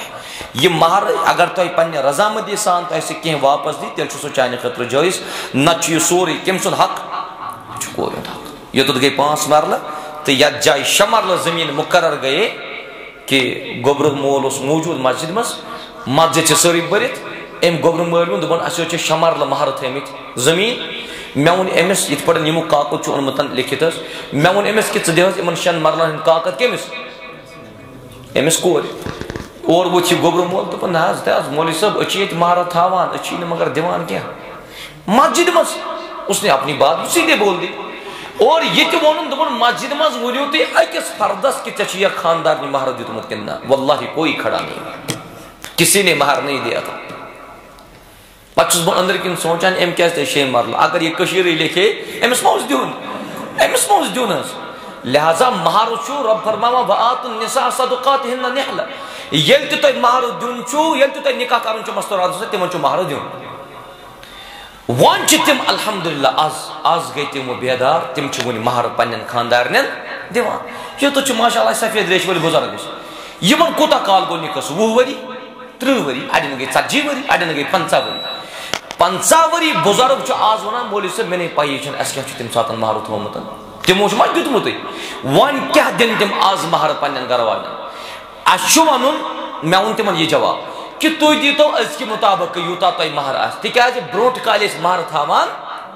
یہ مہر اگر تھی پنہ رضامندی سان تہ کی واپس دی تیل سہ چانہ خطر جائز نت یہ سوری کم سن حق کور حق یوتھ گئی پانچ مرلہ تو یت جائے شہ مرلہ زمین مقرر گئے کہ گوبر مول اس موجود مسجد مز مسجد ساری برت ام گوبر مول ون دپن اس شہ مرلہ مہر تھمت زمین مے وون امس یت پٹن یمو کاکد اونمت لکھت مے وون امس کہ ژٕ دِہس یمن شین مرلن ہند کاکد کمس امس کور اور وچھ گوبر مول دپن نہ حظ تہ مولوی صاحب اچھی یت مہر تھاوان اچھی نہ مگر دِوان کینٛہہ مسجد مز اس نے اپنی بات سیدھے بول دی اور یہ تہ وونن دپن مسجد مز ؤنِو تُہۍ أکِس فردس کہ ژےٚ چھُ یہ خاندار نے مہر دیُتمُت کِنہٕ نہ واللہ کوئی کھڑا نہیں کسی نے مہر نہیں دیا تھا پتہ چھُس بہٕ أنٛدرۍ کِنۍ سونچان أمۍ کیٛازِ تھٲے شیٚیہِ مرلہٕ اگر یہ کٔشیٖرٕے لیکھے أمِس ما اوس دیُن أمِس ما اوس دیُن حظ لہذا مہر چھُ رب فرماوان وآتُوا النِّساءَ صَدُقَاتِهِنَّ نِحْلَةً ییٚلہِ تہِ تۄہہِ مہر دیُن چھُ ییٚلہِ تہِ تۄہہِ نکاح کرُن چھُ مستوراتن سۭتۍ تِمن چھُ مہر دیُن وۄنۍ چھِ تِم الحمدللہ آز آز گٔے تِم بیدار تِم چھِ وُنہِ مہر پننٮ۪ن خاندارنٮ۪ن دِوان یوٚتَتھ چھُ ماشاء اللہ سفید ریش وٲلۍ بُزرگ یِمن کوٗتاہ کال گوٚو نِکاحس وُہ ؤری تٕرٛہ ؤری اڑٮ۪ن گٔے ژتجی ؤری اڑٮ۪ن گٔے پنژاہ ؤری پنژاہ ؤری بُزرگ چھُ آز ونان مولوی صٲب مےٚ نے پَیی چھنہٕ اَسہِ کیٛاہ چھُ تمہِ ساتہٕ مہر تھوٚومُت تِمو چھُ ما دیُتمُتٕے وۄنۍ کیٛاہ دِنۍ تِم آز مہر پننٮ۪ن گرٕ والٮ۪ن اَسہِ چھُ وَنُن مےٚ ووٚن تِمن یہِ جواب کہ تُہۍ دیٖتو أزکہِ مُطابق یوٗتاہ تۄہہِ مہر آسہِ تِکیٛازِ برونٛٹھ کالہِ ٲسۍ مہر تھاوان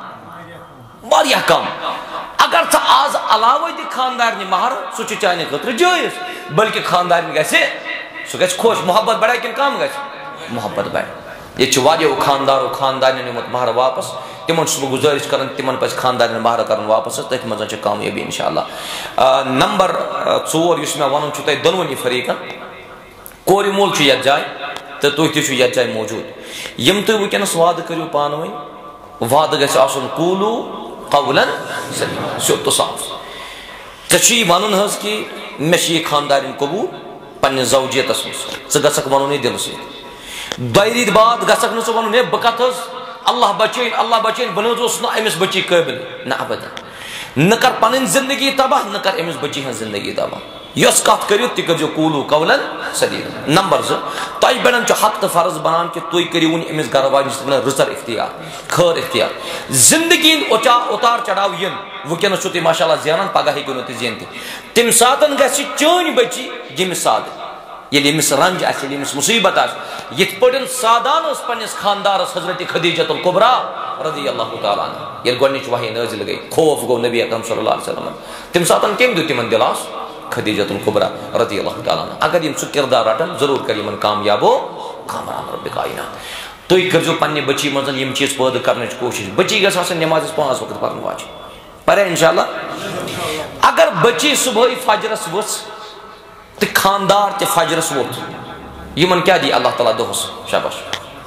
واریاہ کم اگر ژٕ آز علاوے دِ خاندارنہِ مہر سُہ چھُ چانہِ خٲطرٕ جٲیز بلکہِ خاندارنہِ گژھِ سُہ گژھِ خۄش محبت بڑِ کِنہٕ کم گژھِ محبت بڑِ ییٚتہِ چھُ واریاہو خاندارو خاندارنٮ۪ن نِمُت مہر واپس تِمن چھُس بہٕ گُزٲرِش کران تِمن پزِ خاندارنٮ۪ن مہر کرُن واپس تٔتھۍ منٛز چھِ کامیٲبی انشاء اللہ نمبر ژور یُس مےٚ وَنُن چھُ تۄہہِ دۄنوٕنی فریٖقن کورِ مول چھُ یتھ جایہِ تہٕ تُہۍ تہِ چھِو یتھ جایہِ موٗجوٗد یِم تُہۍ وٕنکٮ۪نس وعدٕ کٔرِو پانہٕ ؤنۍ وعدٕ گژھِ آسُن قوٗلوٗ قولن سدیٖد سیوٚد تہٕ صاف ژےٚ چھُے وَنُن حظ کہِ مےٚ چھِ یہِ خاندارِنۍ قبوٗل پننِس زوجیتس منٛز ژٕ گژھکھ وَنُن یہِ دِلہٕ سۭتۍ دۄیہِ ریٚتۍ بعد گژھکھ نہٕ ژٕ وَنُن ہے بہٕ کتھ حظ اللہ بچٲیِن اللہ بچٲیِن بہٕ نہ حظ اوسُس نہٕ أمِس بچی قٲبِل نہ ابدن نہ کر پنٕنۍ زندگی تباہ نہ کر أمِس بچی ہٕنٛز زندگی تباہ یۄس کتھ کٔرِو تہِ کٔرزیٚو قوٗلوٗ قولن سدیٖد نمبر زٕ تۄہہِ بڑٮ۪ن چھُ حق تہٕ فرض بنان کہِ تُہۍ کٔرِو وُنہِ أمِس گرٕ واجنہِ سۭتۍ رٕژر اختیار خٲر اختیار زندگی ہٕنٛدۍ اُتار چڑاو یِن وٕنکٮ۪نس چھُو تُہۍ ماشاء اللہ زینان پگاہ ہیٚکِو نہٕ تُہۍ زیٖنتھٕے تمہِ ساتہٕ گژھِ چٲنۍ بچی ییٚمِس سادٕ ییٚلہِ أمِس رنج آسہِ ییٚلہِ أمِس مُصیبت آسہِ یِتھ پٲٹھۍ سادان ٲس پننِس خاندارس حضرت خدیجۃ الکبرا رضی اللہ تعالیٰ عنہ ییٚلہِ گۄڈنِچ وحی نٲزِل گٔے خوف گوٚو نبی اکرم صلی اللہ علیہ وسلم تمہِ ساتہٕ کٔمۍ دیُت تِمن دِلاس خدیجۃ الکبرا رضی اللہ تعالیٰ عنہ اگر یِم سُہ کردار رٹن ضروٗر کر یِمن کامیابو کامران رب کائنات تُہۍ کٔرزیٚو پننہِ بچی منٛز یِم چیٖز پٲدٕ کرنٕچ کوٗشش بچی گژھِ آسٕنۍ نٮ۪مازس پانٛژھ وقت پرن واجِنۍ پرے انشاء اللہ اگر بچی صبحٲے فجرس ؤژھ تہٕ خاندار تہِ فجرس ووٚتھ یِمن کیٛاہ دی اللہ تعالیٰ دۄہس شاباش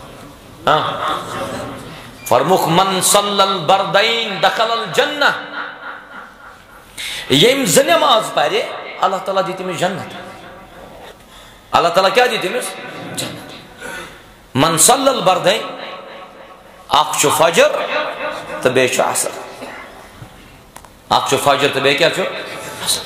فرموکھ من صلی البردین دخل الجنہ ییٚمۍ زٕ نٮ۪ماز پرِ اللہ تعالیٰ دی تٔمِس جنت اللہ تعالیٰ کیٛاہ دی تٔمِس جنت من صلی البردین اکھ چھُ فجر تہٕ بیٚیہِ چھُ عصر اکھ چھُ فجر تہٕ بیٚیہِ کیٛاہ چھُ عصر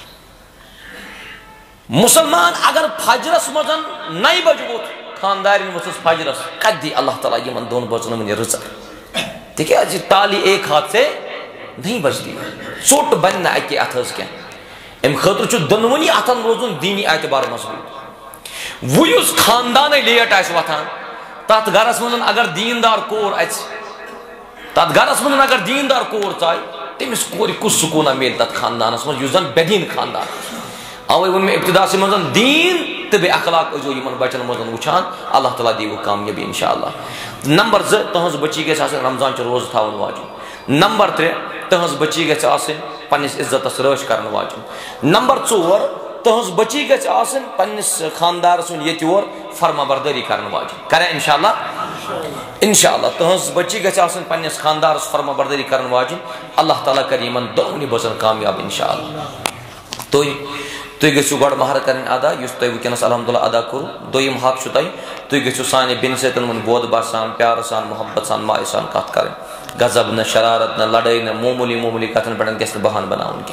مسلمان اگر فجرس منٛز نَیہِ بجہِ ووٚتھ خاندارٮ۪ن ؤژھٕس فجرس کتہِ دی اللہ تعالیٰ یِمن دۄن بٲژن وُنہِ رٕژر تِکیٛازِ تالی ایک ہاتھ سے نہیں بجتی ژوٚٹ بنہِ نہٕ اکے اتھہٕ کینٛہہ امہِ خٲطرٕ چھُ دۄنوٕنی اتھن روزُن دیٖنی اعتبار مضبوٗط وۄنۍ یُس خاندانے لیٹ آسہِ وۄتھان تتھ گرس منٛز اگر دیٖندار کور اژِ تتھ گرس منٛز اگر دیٖندار کور ژایہِ تٔمِس کورِ کُس سکوٗنا میلہِ تتھ خاندانس منٛز یُس زن بے دیٖن خاندان اوے ووٚن مےٚ ابتداسٕے منٛز دیٖن تہٕ بیٚیہِ اخلاق ٲسۍزیٚو یِمن بچن منٛز وٕچھان اللہ تعالیٰ دیٖوٕ کامیٲبی انشاء اللہ نمبر زٕ تُہنٛز بچی گژھِ آسٕنۍ رمضان چہِ روزٕ تھاوان واجِنۍ نمبر ترٛےٚ تُہنٛز بچی گژھِ آسٕنۍ پننِس عزتس رٲچھ کرن واجِنۍ نمبر ژور تُہنٛز بچی گژھِ آسٕنۍ پننِس خاندار سُنٛد ییٚتہِ یور فرما بردٲری کرن واجِنۍ کرے انشاء اللہ انشاء اللہ تُہنٛز بچی گژھِ آسٕنۍ پننِس خاندارس فرما بردٲری کرن واجِنۍ اللہ تعالیٰ کرِ یِمن دۄنوٕنی بٲژن کامیاب انشاء اللہ تُہۍ تُہۍ گٔژھِو گۄڈٕ مہر کرٕنۍ ادا یُس تۄہہِ وٕنکٮ۪نس الحمدللہ ادا کوٚروٕ دوٚیِم حق چھُ تۄہہِ تُہۍ گٔژھِو سانہِ بیٚنہِ سۭتۍ وۄنۍ بودبا سان پیارٕ سان محبت سان مایہِ سان کتھ کرٕنۍ غضب نہ شرارت نہ لڑٲے نہ معموٗلی معموٗلی کتھن پٮ۪ٹھ گژھِ نہٕ بہانہٕ بناوُن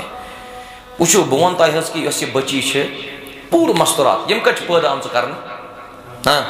کینٛہہ وٕچھِو بہٕ وَنہٕ تۄہہِ حظ کہِ یۄس یہِ بٔچی چھِ پوٗرٕ مستورات یِم کتہِ چھِ پٲدٕ آمژٕ کرنہٕ ہاں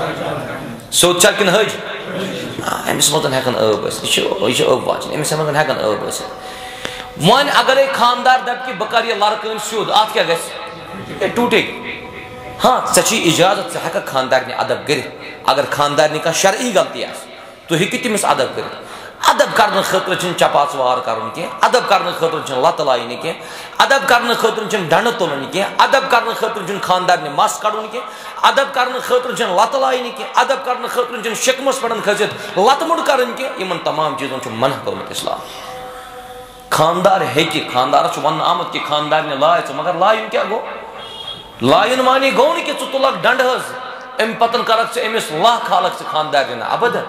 سیود چھا کن حج امس مزن ہیکن ٲب ٲسِتھ یہ چھِ ٲب واچن امس مزن ہیکن ٲب ٲسِتھ وۄنۍ اگرے خاندار دپ کہ بہٕ کرٕ یہِ لڑکہٕ سیود اتھ کیٛاہ گژھِ یہِ ٹوٗٹے ہاں ژےٚ چھُے اجازت ژٕ ہیککھ خاندارنہِ ادب کٔرِتھ اگر خاندارنہِ کانٛہہ شرعی غلطی آسہِ تُہۍ ہیٚکِو تٔمِس ادب کٔرِتھ ادب کرنہٕ خٲطرٕ چھُنہٕ چپاژوار کرُن کینٛہہ ادب کرنہٕ خٲطرٕ چھُنہٕ لتہٕ لاینہِ کینٛہہ ادب کرنہٕ خٲطرٕ چھُنہٕ ڈنڈٕ تُلُن کینٛہہ ادب کرنہٕ خٲطرٕ چھُنہٕ خاندارنہِ مس کڑُن کینٛہہ ادب کرنہٕ خٲطرٕ چھُنہٕ لتہٕ لاینہِ کینٛہہ ادب کرنہٕ خٲطرٕ چھُنہٕ شِکمس پٮ۪ٹھ کھٔسِتھ لتہٕ مُڑ کرٕنۍ کینٛہہ یِمن تمام چیٖزن چھُ منع کوٚرمُت اسلام خاندار ہیٚکہِ خاندارس چھُ وننہٕ آمُت کہِ خاندارنہِ لایہِ ژٕ مگر لایُن کیٛاہ گوٚو لایُن معنی گوٚو نہٕ کہِ ژٕ تُلکھ ڈنڈٕ حظ امہِ پتہٕ کرکھ ژٕ أمِس لاہ کھالکھ ژٕ خاندارنہِ ابدن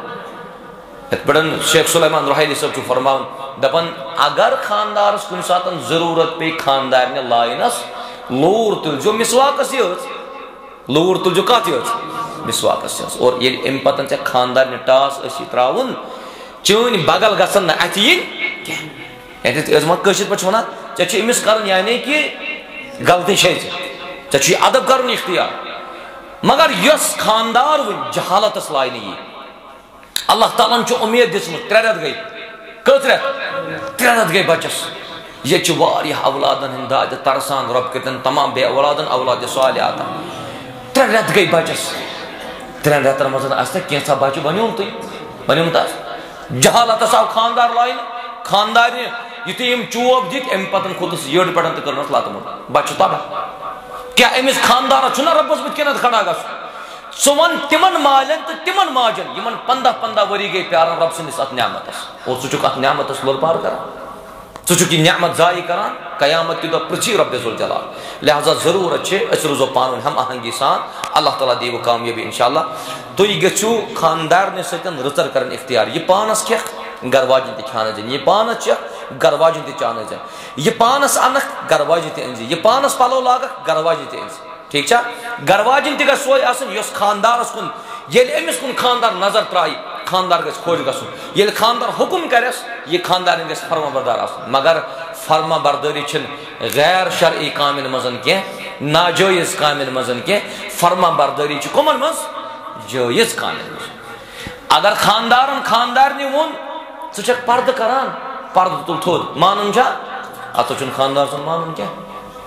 یتھ پٲٹھۍ شیخ سلیمان رحیلی صٲب چھُ فرماوان دپان اگر خاندارس کُنہِ ساتہٕ ضروٗرت پیٚیہِ خاندارنہِ لاینس لوٗر تُلزیو مسواکس یٲژ لوٗر تُلزیو کتھ یٲژ مسواکس یٲژ اور ییٚلہِ امہِ پتہٕ ژےٚ خاندارنہِ ٹاس ٲسی تراوُن چٲنۍ بغل گژھن نہٕ اتھِ یِنۍ کینٛہہ یعنی ٲسۍ ما کٲشِر پٲٹھۍ چھِ ونان ژےٚ چھُ أمِس کرُن یعنی کہِ غلطی چھے ژےٚ ژےٚ چھُے ادب کرُن اختیار مگر یۄس خاندار وٕنۍ جہالتس لاینہٕ یی اللہ تعالیٰ ہن چھُ اُمید دِژمٕژ ترٛےٚ رٮ۪تھ گٔے کٔژ رٮ۪تھ ترٛےٚ رٮ۪تھ گٔے بچس ییٚتہِ چھِ واریاہ اولادن ہٕنٛدۍ دادِ ترسان رۄب کٔرتن تمام بے اولادن اولادِ صالحہ عطا ترٛےٚ رٮ۪تھ گٔے بچس ترٛٮ۪ن رٮ۪تن منٛز آسہِ نہ کینٛژھا بچہِ بنیوم تُہۍ بنیومُت آسہِ جہالتس آو خاندار لاینہٕ خاندارنہِ یُتھُے یِم چوب دِتۍ امہِ پتہٕ کھوٚتُس یٔڈ پٮ۪ٹھ تہٕ کٔرنس لتہٕ مُڑ بچہِ تباہ کیٛاہ أمِس خاندارس چھُنہ رۄبس بٕتھِ کٮ۪نتھ کھڑا گژھُن ژٕ وَن تِمن مالٮ۪ن تہٕ تِمن ماجن یِمن پنٛداہ پنٛداہ ؤری گٔے پیاران رۄب سٕنٛدِس اتھ نعمتس اور ژٕ چھُکھ اتھ نعمتس لوٚرپار کران ژٕ چھُکھ یہِ نعمت ضایع کران قیامت کہِ دۄہ پرٛژھی رۄبِ ذوالجلال لہذا ضروٗرت چھِ أسۍ روزو پانہٕ ؤنۍ ہم آہنگی سان اللہ تعالیٰ دِیِوٕ کامیٲبی انشاء اللہ تُہۍ گٔژھِو خاندارنہِ سۭتۍ رٕژر کرٕنۍ اختیار یہِ پانس کھٮ۪کھ گرٕ واجِنۍ تہِ کھیٛانٲوزٮ۪ن یہِ پانس چٮ۪کھ گرٕ واجِنۍ تہِ چانٲوزٮ۪ن یہِ پانس انکھ گرٕ واجِنۍ تہِ أنزِ یہِ پانس پلو لاگکھ گرٕ واجِنۍ تہِ أنزِ ٹھیٖک چھا گرٕ واجِنۍ تہِ گژھِ سۄے آسٕنۍ یۄس خاندارس کُن ییٚلہِ أمِس کُن خاندار نظر ترایہِ خاندار گژھِ خۄش گژھُن ییٚلہِ خاندار حُکُم کرٮ۪س یہِ خاندارن گژھِ فرما بردار آسُن مگر فرما بردٲری چھِنہٕ غیر شرعی کامٮ۪ن منٛز کینٛہہ ناجٲیز کامٮ۪ن منٛز کینٛہہ فرما بردٲری چھِ کٕمن منٛز جٲیز کامٮ۪ن منٛز اگر خاندارن خاندارنہِ ووٚن ژٕ چھکھ پردٕ کران پردٕ تُل تھوٚد مانُن چھا اتھ چھُنہٕ خاندار سُنٛد مانُن کینٛہہ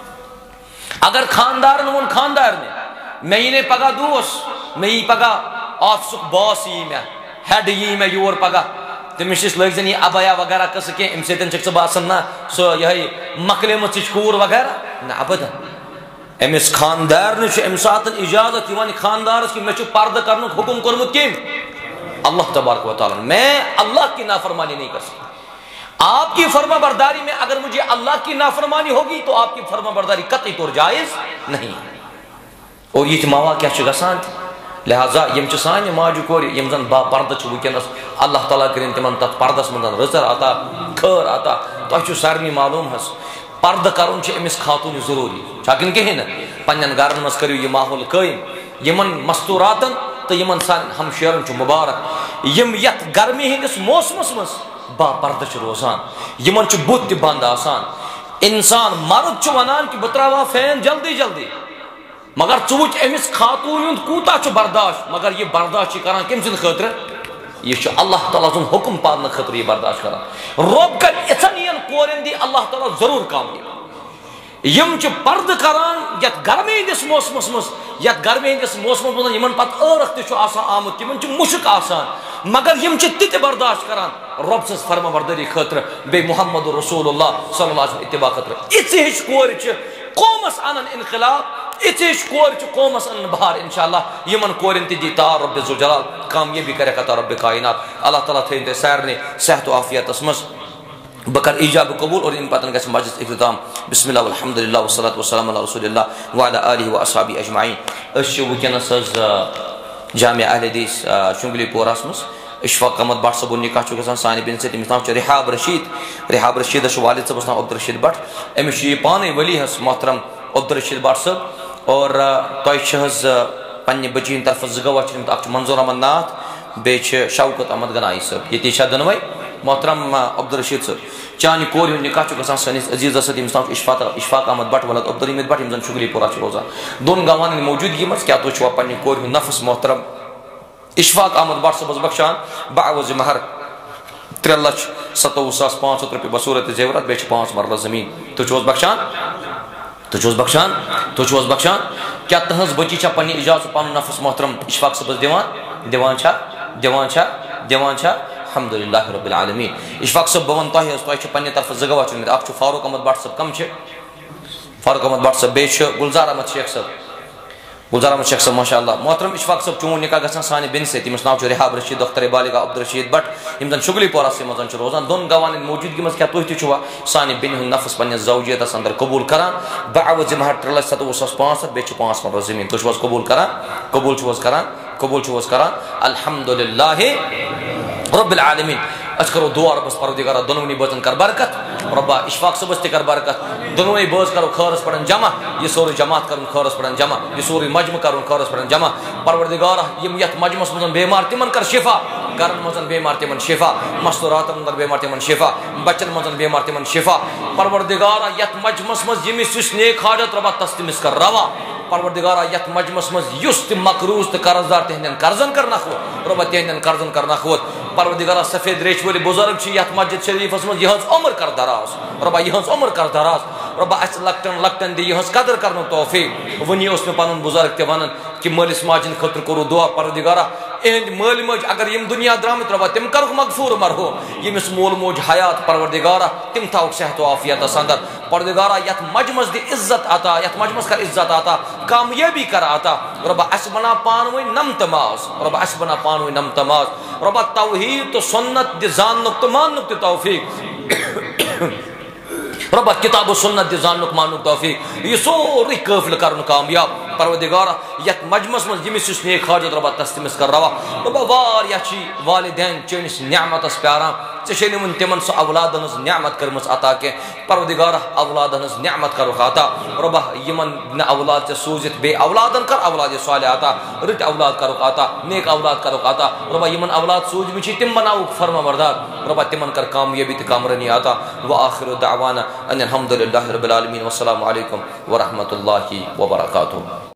اگر خاندارن ووٚن خاندارنہِ مےٚ یی نے پگاہ دوس مےٚ یی پگاہ آفسُک باس یی مےٚ ہیڈ یی مےٚ یور پگاہ تٔمِس نِش لٲگۍ زن یہِ ابیا وغیرہ قٕصہٕ کینٛہہ اَمہِ سۭتۍ چھکھ ژٕ باسان نہ سۄ یِہے مۄکلیمٕژ کوٗر وغیرہ نہ ابدا أمِس خاندارنہِ چھُ اَمہِ ساتہٕ اِجازت یِوان خاندارس کہِ مےٚ چھُ پردٕ کرنُک حُکُم کوٚرمُت کٔمۍ اللہ تبارک و تعالیٰ میں اللہ کی نافرمانی نہیں کر سکتا آپ کی فرما برداری میں اگر مجھے اللہ کی نافرمانی ہوگی تو آپ کی فرما برداری قطعی طور جائز نہیں اور یہ مواقع چھِ گژھان لہذا یم چھِ سانہِ ماجہِ کورِ یم زن با پردٕ چھِ وٕنکیٚنس اللہ تعالیٰ کٔرِنۍ تِمن تتھ پردس منٛز رٕژر عطا خٲر عطا تۄہہِ چھُو سارنٕے معلوٗم حظ پردٕ کرُن چھُ أمِس خاتوٗنہِ ضروٗری چھا کِنہٕ کِہیٖنۍ نہٕ پننٮ۪ن گرن منٛز کٔرِو یہِ ماحول قٲیِم یِمن مستوٗراتن تہٕ یِمن سانٮ۪ن ہمشیرن چھُ مُبارک یِم یتھ گرمی ہٕنٛدِس موسمس منٛز با پردٕ چھِ روزان یِمن چھُ بُتھ تہِ بنٛد آسان انسان مرد چھُ ونان کہِ بہٕ تراوہا فین جلدی جلدی مگر ژٕ وٕچھ أمِس خاتوٗنہِ ہُنٛد کوٗتاہ چھُ برداشت مگر یہِ برداشت چھِ کران کٔمۍ سٕنٛدِ خٲطرٕ یہ چھُ اللہ تعالیٰ سُنٛد حُکُم پالنہٕ خٲطرٕ یہِ برداشت کران رۄب کرِ یِژھن یِن کورٮ۪ن دی اللہ تعالیٰ ضروٗر کامیاب یم چھِ پردٕ کران یتھ گرمی ہٕنٛدِس موسمس منٛز یتھ گرمی ہٕنٛدِس موسمس منٛز یِمن پتہٕ ٲرکھ تہِ چھُ آسان آمُت یِمن چھُ مُشک آسان مگر یم چھِ تِتہِ برداشت کران رۄب سٕنٛز فرما بردٲری خٲطرٕ بیٚیہِ محمد رسول اللہ صلی اللہ علیہ وسلم اتباع خٲطرٕ یِژھِ ہِش کورِ چھِ قومس انن انقلاب یِژھِ ہِش کورِ چھِ قومس انن بہار انشاء اللہ یِمن کورٮ۪ن تہِ دی تعال رۄبِ ذوالجلال کامیٲبی کرٮ۪کھ عطا رۄبِ کائنات اللہ تعالیٰ تھٲیِن تۄہہِ سارنٕے صحت و عافیتس منٛز بہٕ کرٕ ایجاب قبوٗل اور اَمہِ پتہٕ گژھِ مجلس اختتام بسم اللہ الحمد للہ والصلاۃ والسلام علی رسول اللہ وعلی آلہ واصحابہ اجمعین أسۍ چھِ وٕنکیٚنس حظ جامع اہل حدیث شُنگلی پوراہس منٛز اشفاق احمد بٹ صٲبُن نکاح چھُ گژھان سانہِ بیٚنہِ سۭتۍ أمِس ناو چھُ رِحاب رشیٖد رِحاب رشیٖدس چھُ والد صٲبس ناو عبدالرشیٖد بٹ أمِس چھُ یہِ پانے ولی حظ محترم عبدالرشیٖد بٹ صٲب اور تۄہہِ چھِ حظ پننہِ بچی ہٕنٛدِ طرفہٕ زٕ گواہ چھِ نِمٕتۍ اکھ چھُ منظور احمد ناتھ بیٚیہِ چھِ شوکت احمد گنایی صٲب ییٚتی چھا دۄنوے محترم عبدالرشید صاحب چانہ کور ہند نکاح گژھان سٲنِس عزیزس سۭتۍ ییٚمِس ناو چھُ اشفاق اشفاق احمد بٹ ولد عبدالحمید بٹ یِم زن شُگلی پورہ چھِ روزان دۄن گواہن ہٕنٛدِ موجوٗدگی منٛز کیٛاہ تُہۍ چھُوا پننہِ کورِ ہُنٛد نفس محترم اشفاق احمد بٹ صٲبس بخشان بعوض مہر ترٛےٚ لچھ ستووُہ ساس پانٛژھ ہتھ رۄپیہِ بصوٗرت زیورات بیٚیہِ چھِ پانٛژھ مرلہٕ زٔمیٖن تُہۍ چھِو حظ بخشان تُہۍ چھِو حظ بخشان تُہۍ چھِو حظ بخشان کیٛاہ تٕہٕنٛز بٔچی چھا پننہِ اجازت پنُن نفس محترم اشفاق صٲبس دِوان دِوان چھا دِوان چھا دِوان چھا الحمدللہ رب العالمین اشفاق صٲب بہٕ وَنہٕ تۄہہِ حظ تۄہہِ چھِ پننہِ طرفہٕ زٕ گواہ چُنمٕتۍ اکھ چھُ فاروق احمد بٹ صٲب کم چھِ فاروق احمد بٹ صٲب بیٚیہِ چھُ گُلزار احمد شیخ صٲب گلزار احمد شیخ صٲب ماشاء اللہ محترم اشفاق صٲب چون نکاح گژھان سانہِ بیٚنہِ سۭتۍ ییٚمِس ناو چھُ رِحاب رشیٖد دختر بالغہ عبدالرشیٖد بٹ یِم زن شُگلی پوراسٕے منٛز چھِ روزان دۄن گواہن ہٕنٛدِ موجوٗدگی منٛز کیٛاہ تُہۍ تہِ چھُوا سانہِ بیٚنہِ ہُنٛد نفس پننِس زوجیتس انٛدر قبوٗل کران بعوض مہر ترٛےٚ لچھ ستووُہ ساس پانٛژھ ہتھ بیٚیہِ چھِ پانٛژھ مرلہٕ زٔمیٖن تُہۍ چھِو حظ قبوٗل کران قبوٗل چھِو حظ کران قبوٗل چھِو حظ کران الحمدللہ رب العالمین أسۍ کرو دعا رۄبس پروردگارا دۄنوٕنی بٲژن کر برکت رۄبا اشفاق صٲبس تہِ کر برکت دۄنوے بٲژ کرو خٲرس پٮ۪ٹھ جمع یہِ سورُے جماعت کرُن خٲرس پٮ۪ٹھ جمع یہِ سورُے مجمہٕ کرُن خٲرس پٮ۪ٹھ جمع پروردگارا یِم یتھ مجمس منٛز بیمار تِمن کر شفا گرن منٛز بیمار تِمن شفا مستوراتن انٛدر بیمار تِمن شفا بچن منٛز بیمار تِمن شفا پروردگارا یتھ مجمس منٛز ییٚمِس یُس نیک حاجت رۄبا تس تٔمِس کر روا پروردگارا یتھ مجمس منٛز یُس تہِ مقروض تہٕ قرض دار تِہنٛدٮ۪ن قرضن کر نکھوت رۄبا تِہنٛدٮ۪ن قرضن کر نکھوت پروردگارا سفید ریش وٲلۍ بُزرگ چھِ یتھ مسجد شریفس منٛز یِہنٛز عمر کر دراز رۄبا یِہنٛز عمر کر دراز رۄبا اسہِ لۄکٹٮ۪ن لۄکٹٮ۪ن دِ یِہنٛز قدر کرنُک توفیٖق وُنی اوس مےٚ پنُن بُزرگ تہِ ونان کہِ مٲلِس ماجہِ ہٕنٛدِ خٲطرٕ کوٚرُو دعا پروردگارا اہنٛدۍ مٲلۍ مٲجۍ اگر یِم دُنیا درٛامٕتۍ رۄبا تِم کرُکھ مغفوٗر مرحوٗ ییٚمِس مول موج حیات پروردگارا تِم تھاوُکھ صحت و عافیتس انٛدر پروردگارا یتھ مجمس دِ عزت عطا یتھ مجمس کر عزت عطا کامیٲبی کر عطا رۄبا اسہِ بناو پانہٕ ؤنۍ نمتہٕ ماز رۄبا اسہِ بناو پانہٕ ؤنۍ نمتہٕ ماز رۄبا توحیٖد تہٕ سُنت دِ زاننُک تہٕ ماننُک تہِ توفیٖق رۄبا کِتاب و سُنت دِ زاننُک ماننُک توفیٖق یہِ سورُے قٲفلہٕ کرُن کامیاب پروردگارا یتھ مجمس منٛز ییٚمِس یُس نیک حاجت رۄبا تس تٔمِس کر روا رۄبا واریاہ چھِ والدین چٲنِس نعمتس پیاران ژےٚ چھے نہٕ وُنہِ تِمن سۄ اولادن ہٕنٛز نعمت کٔرمٕژ عطا کینٛہہ پروردگارا اولادن ہٕنٛز نعمت کرُکھ عطا رۄبا یِمن نہٕ اولاد ژےٚ سوٗزِتھ بیٚیہِ اولادن کر اولادِ صالح عطا رٕتۍ اولاد کرُکھ عطا نیک اولاد کرُکھ عطا رۄبا یِمن اولاد سوٗزمٕتۍ چھِ تِم بناوُکھ فرما بردار رۄبا تِمن کر کامیٲبی تہٕ کامرٲنی عطا وآخر دعوانا ان الحمدللہ رب العالمین والسلام علیکم ورحمۃ اللہ وبرکاتہ.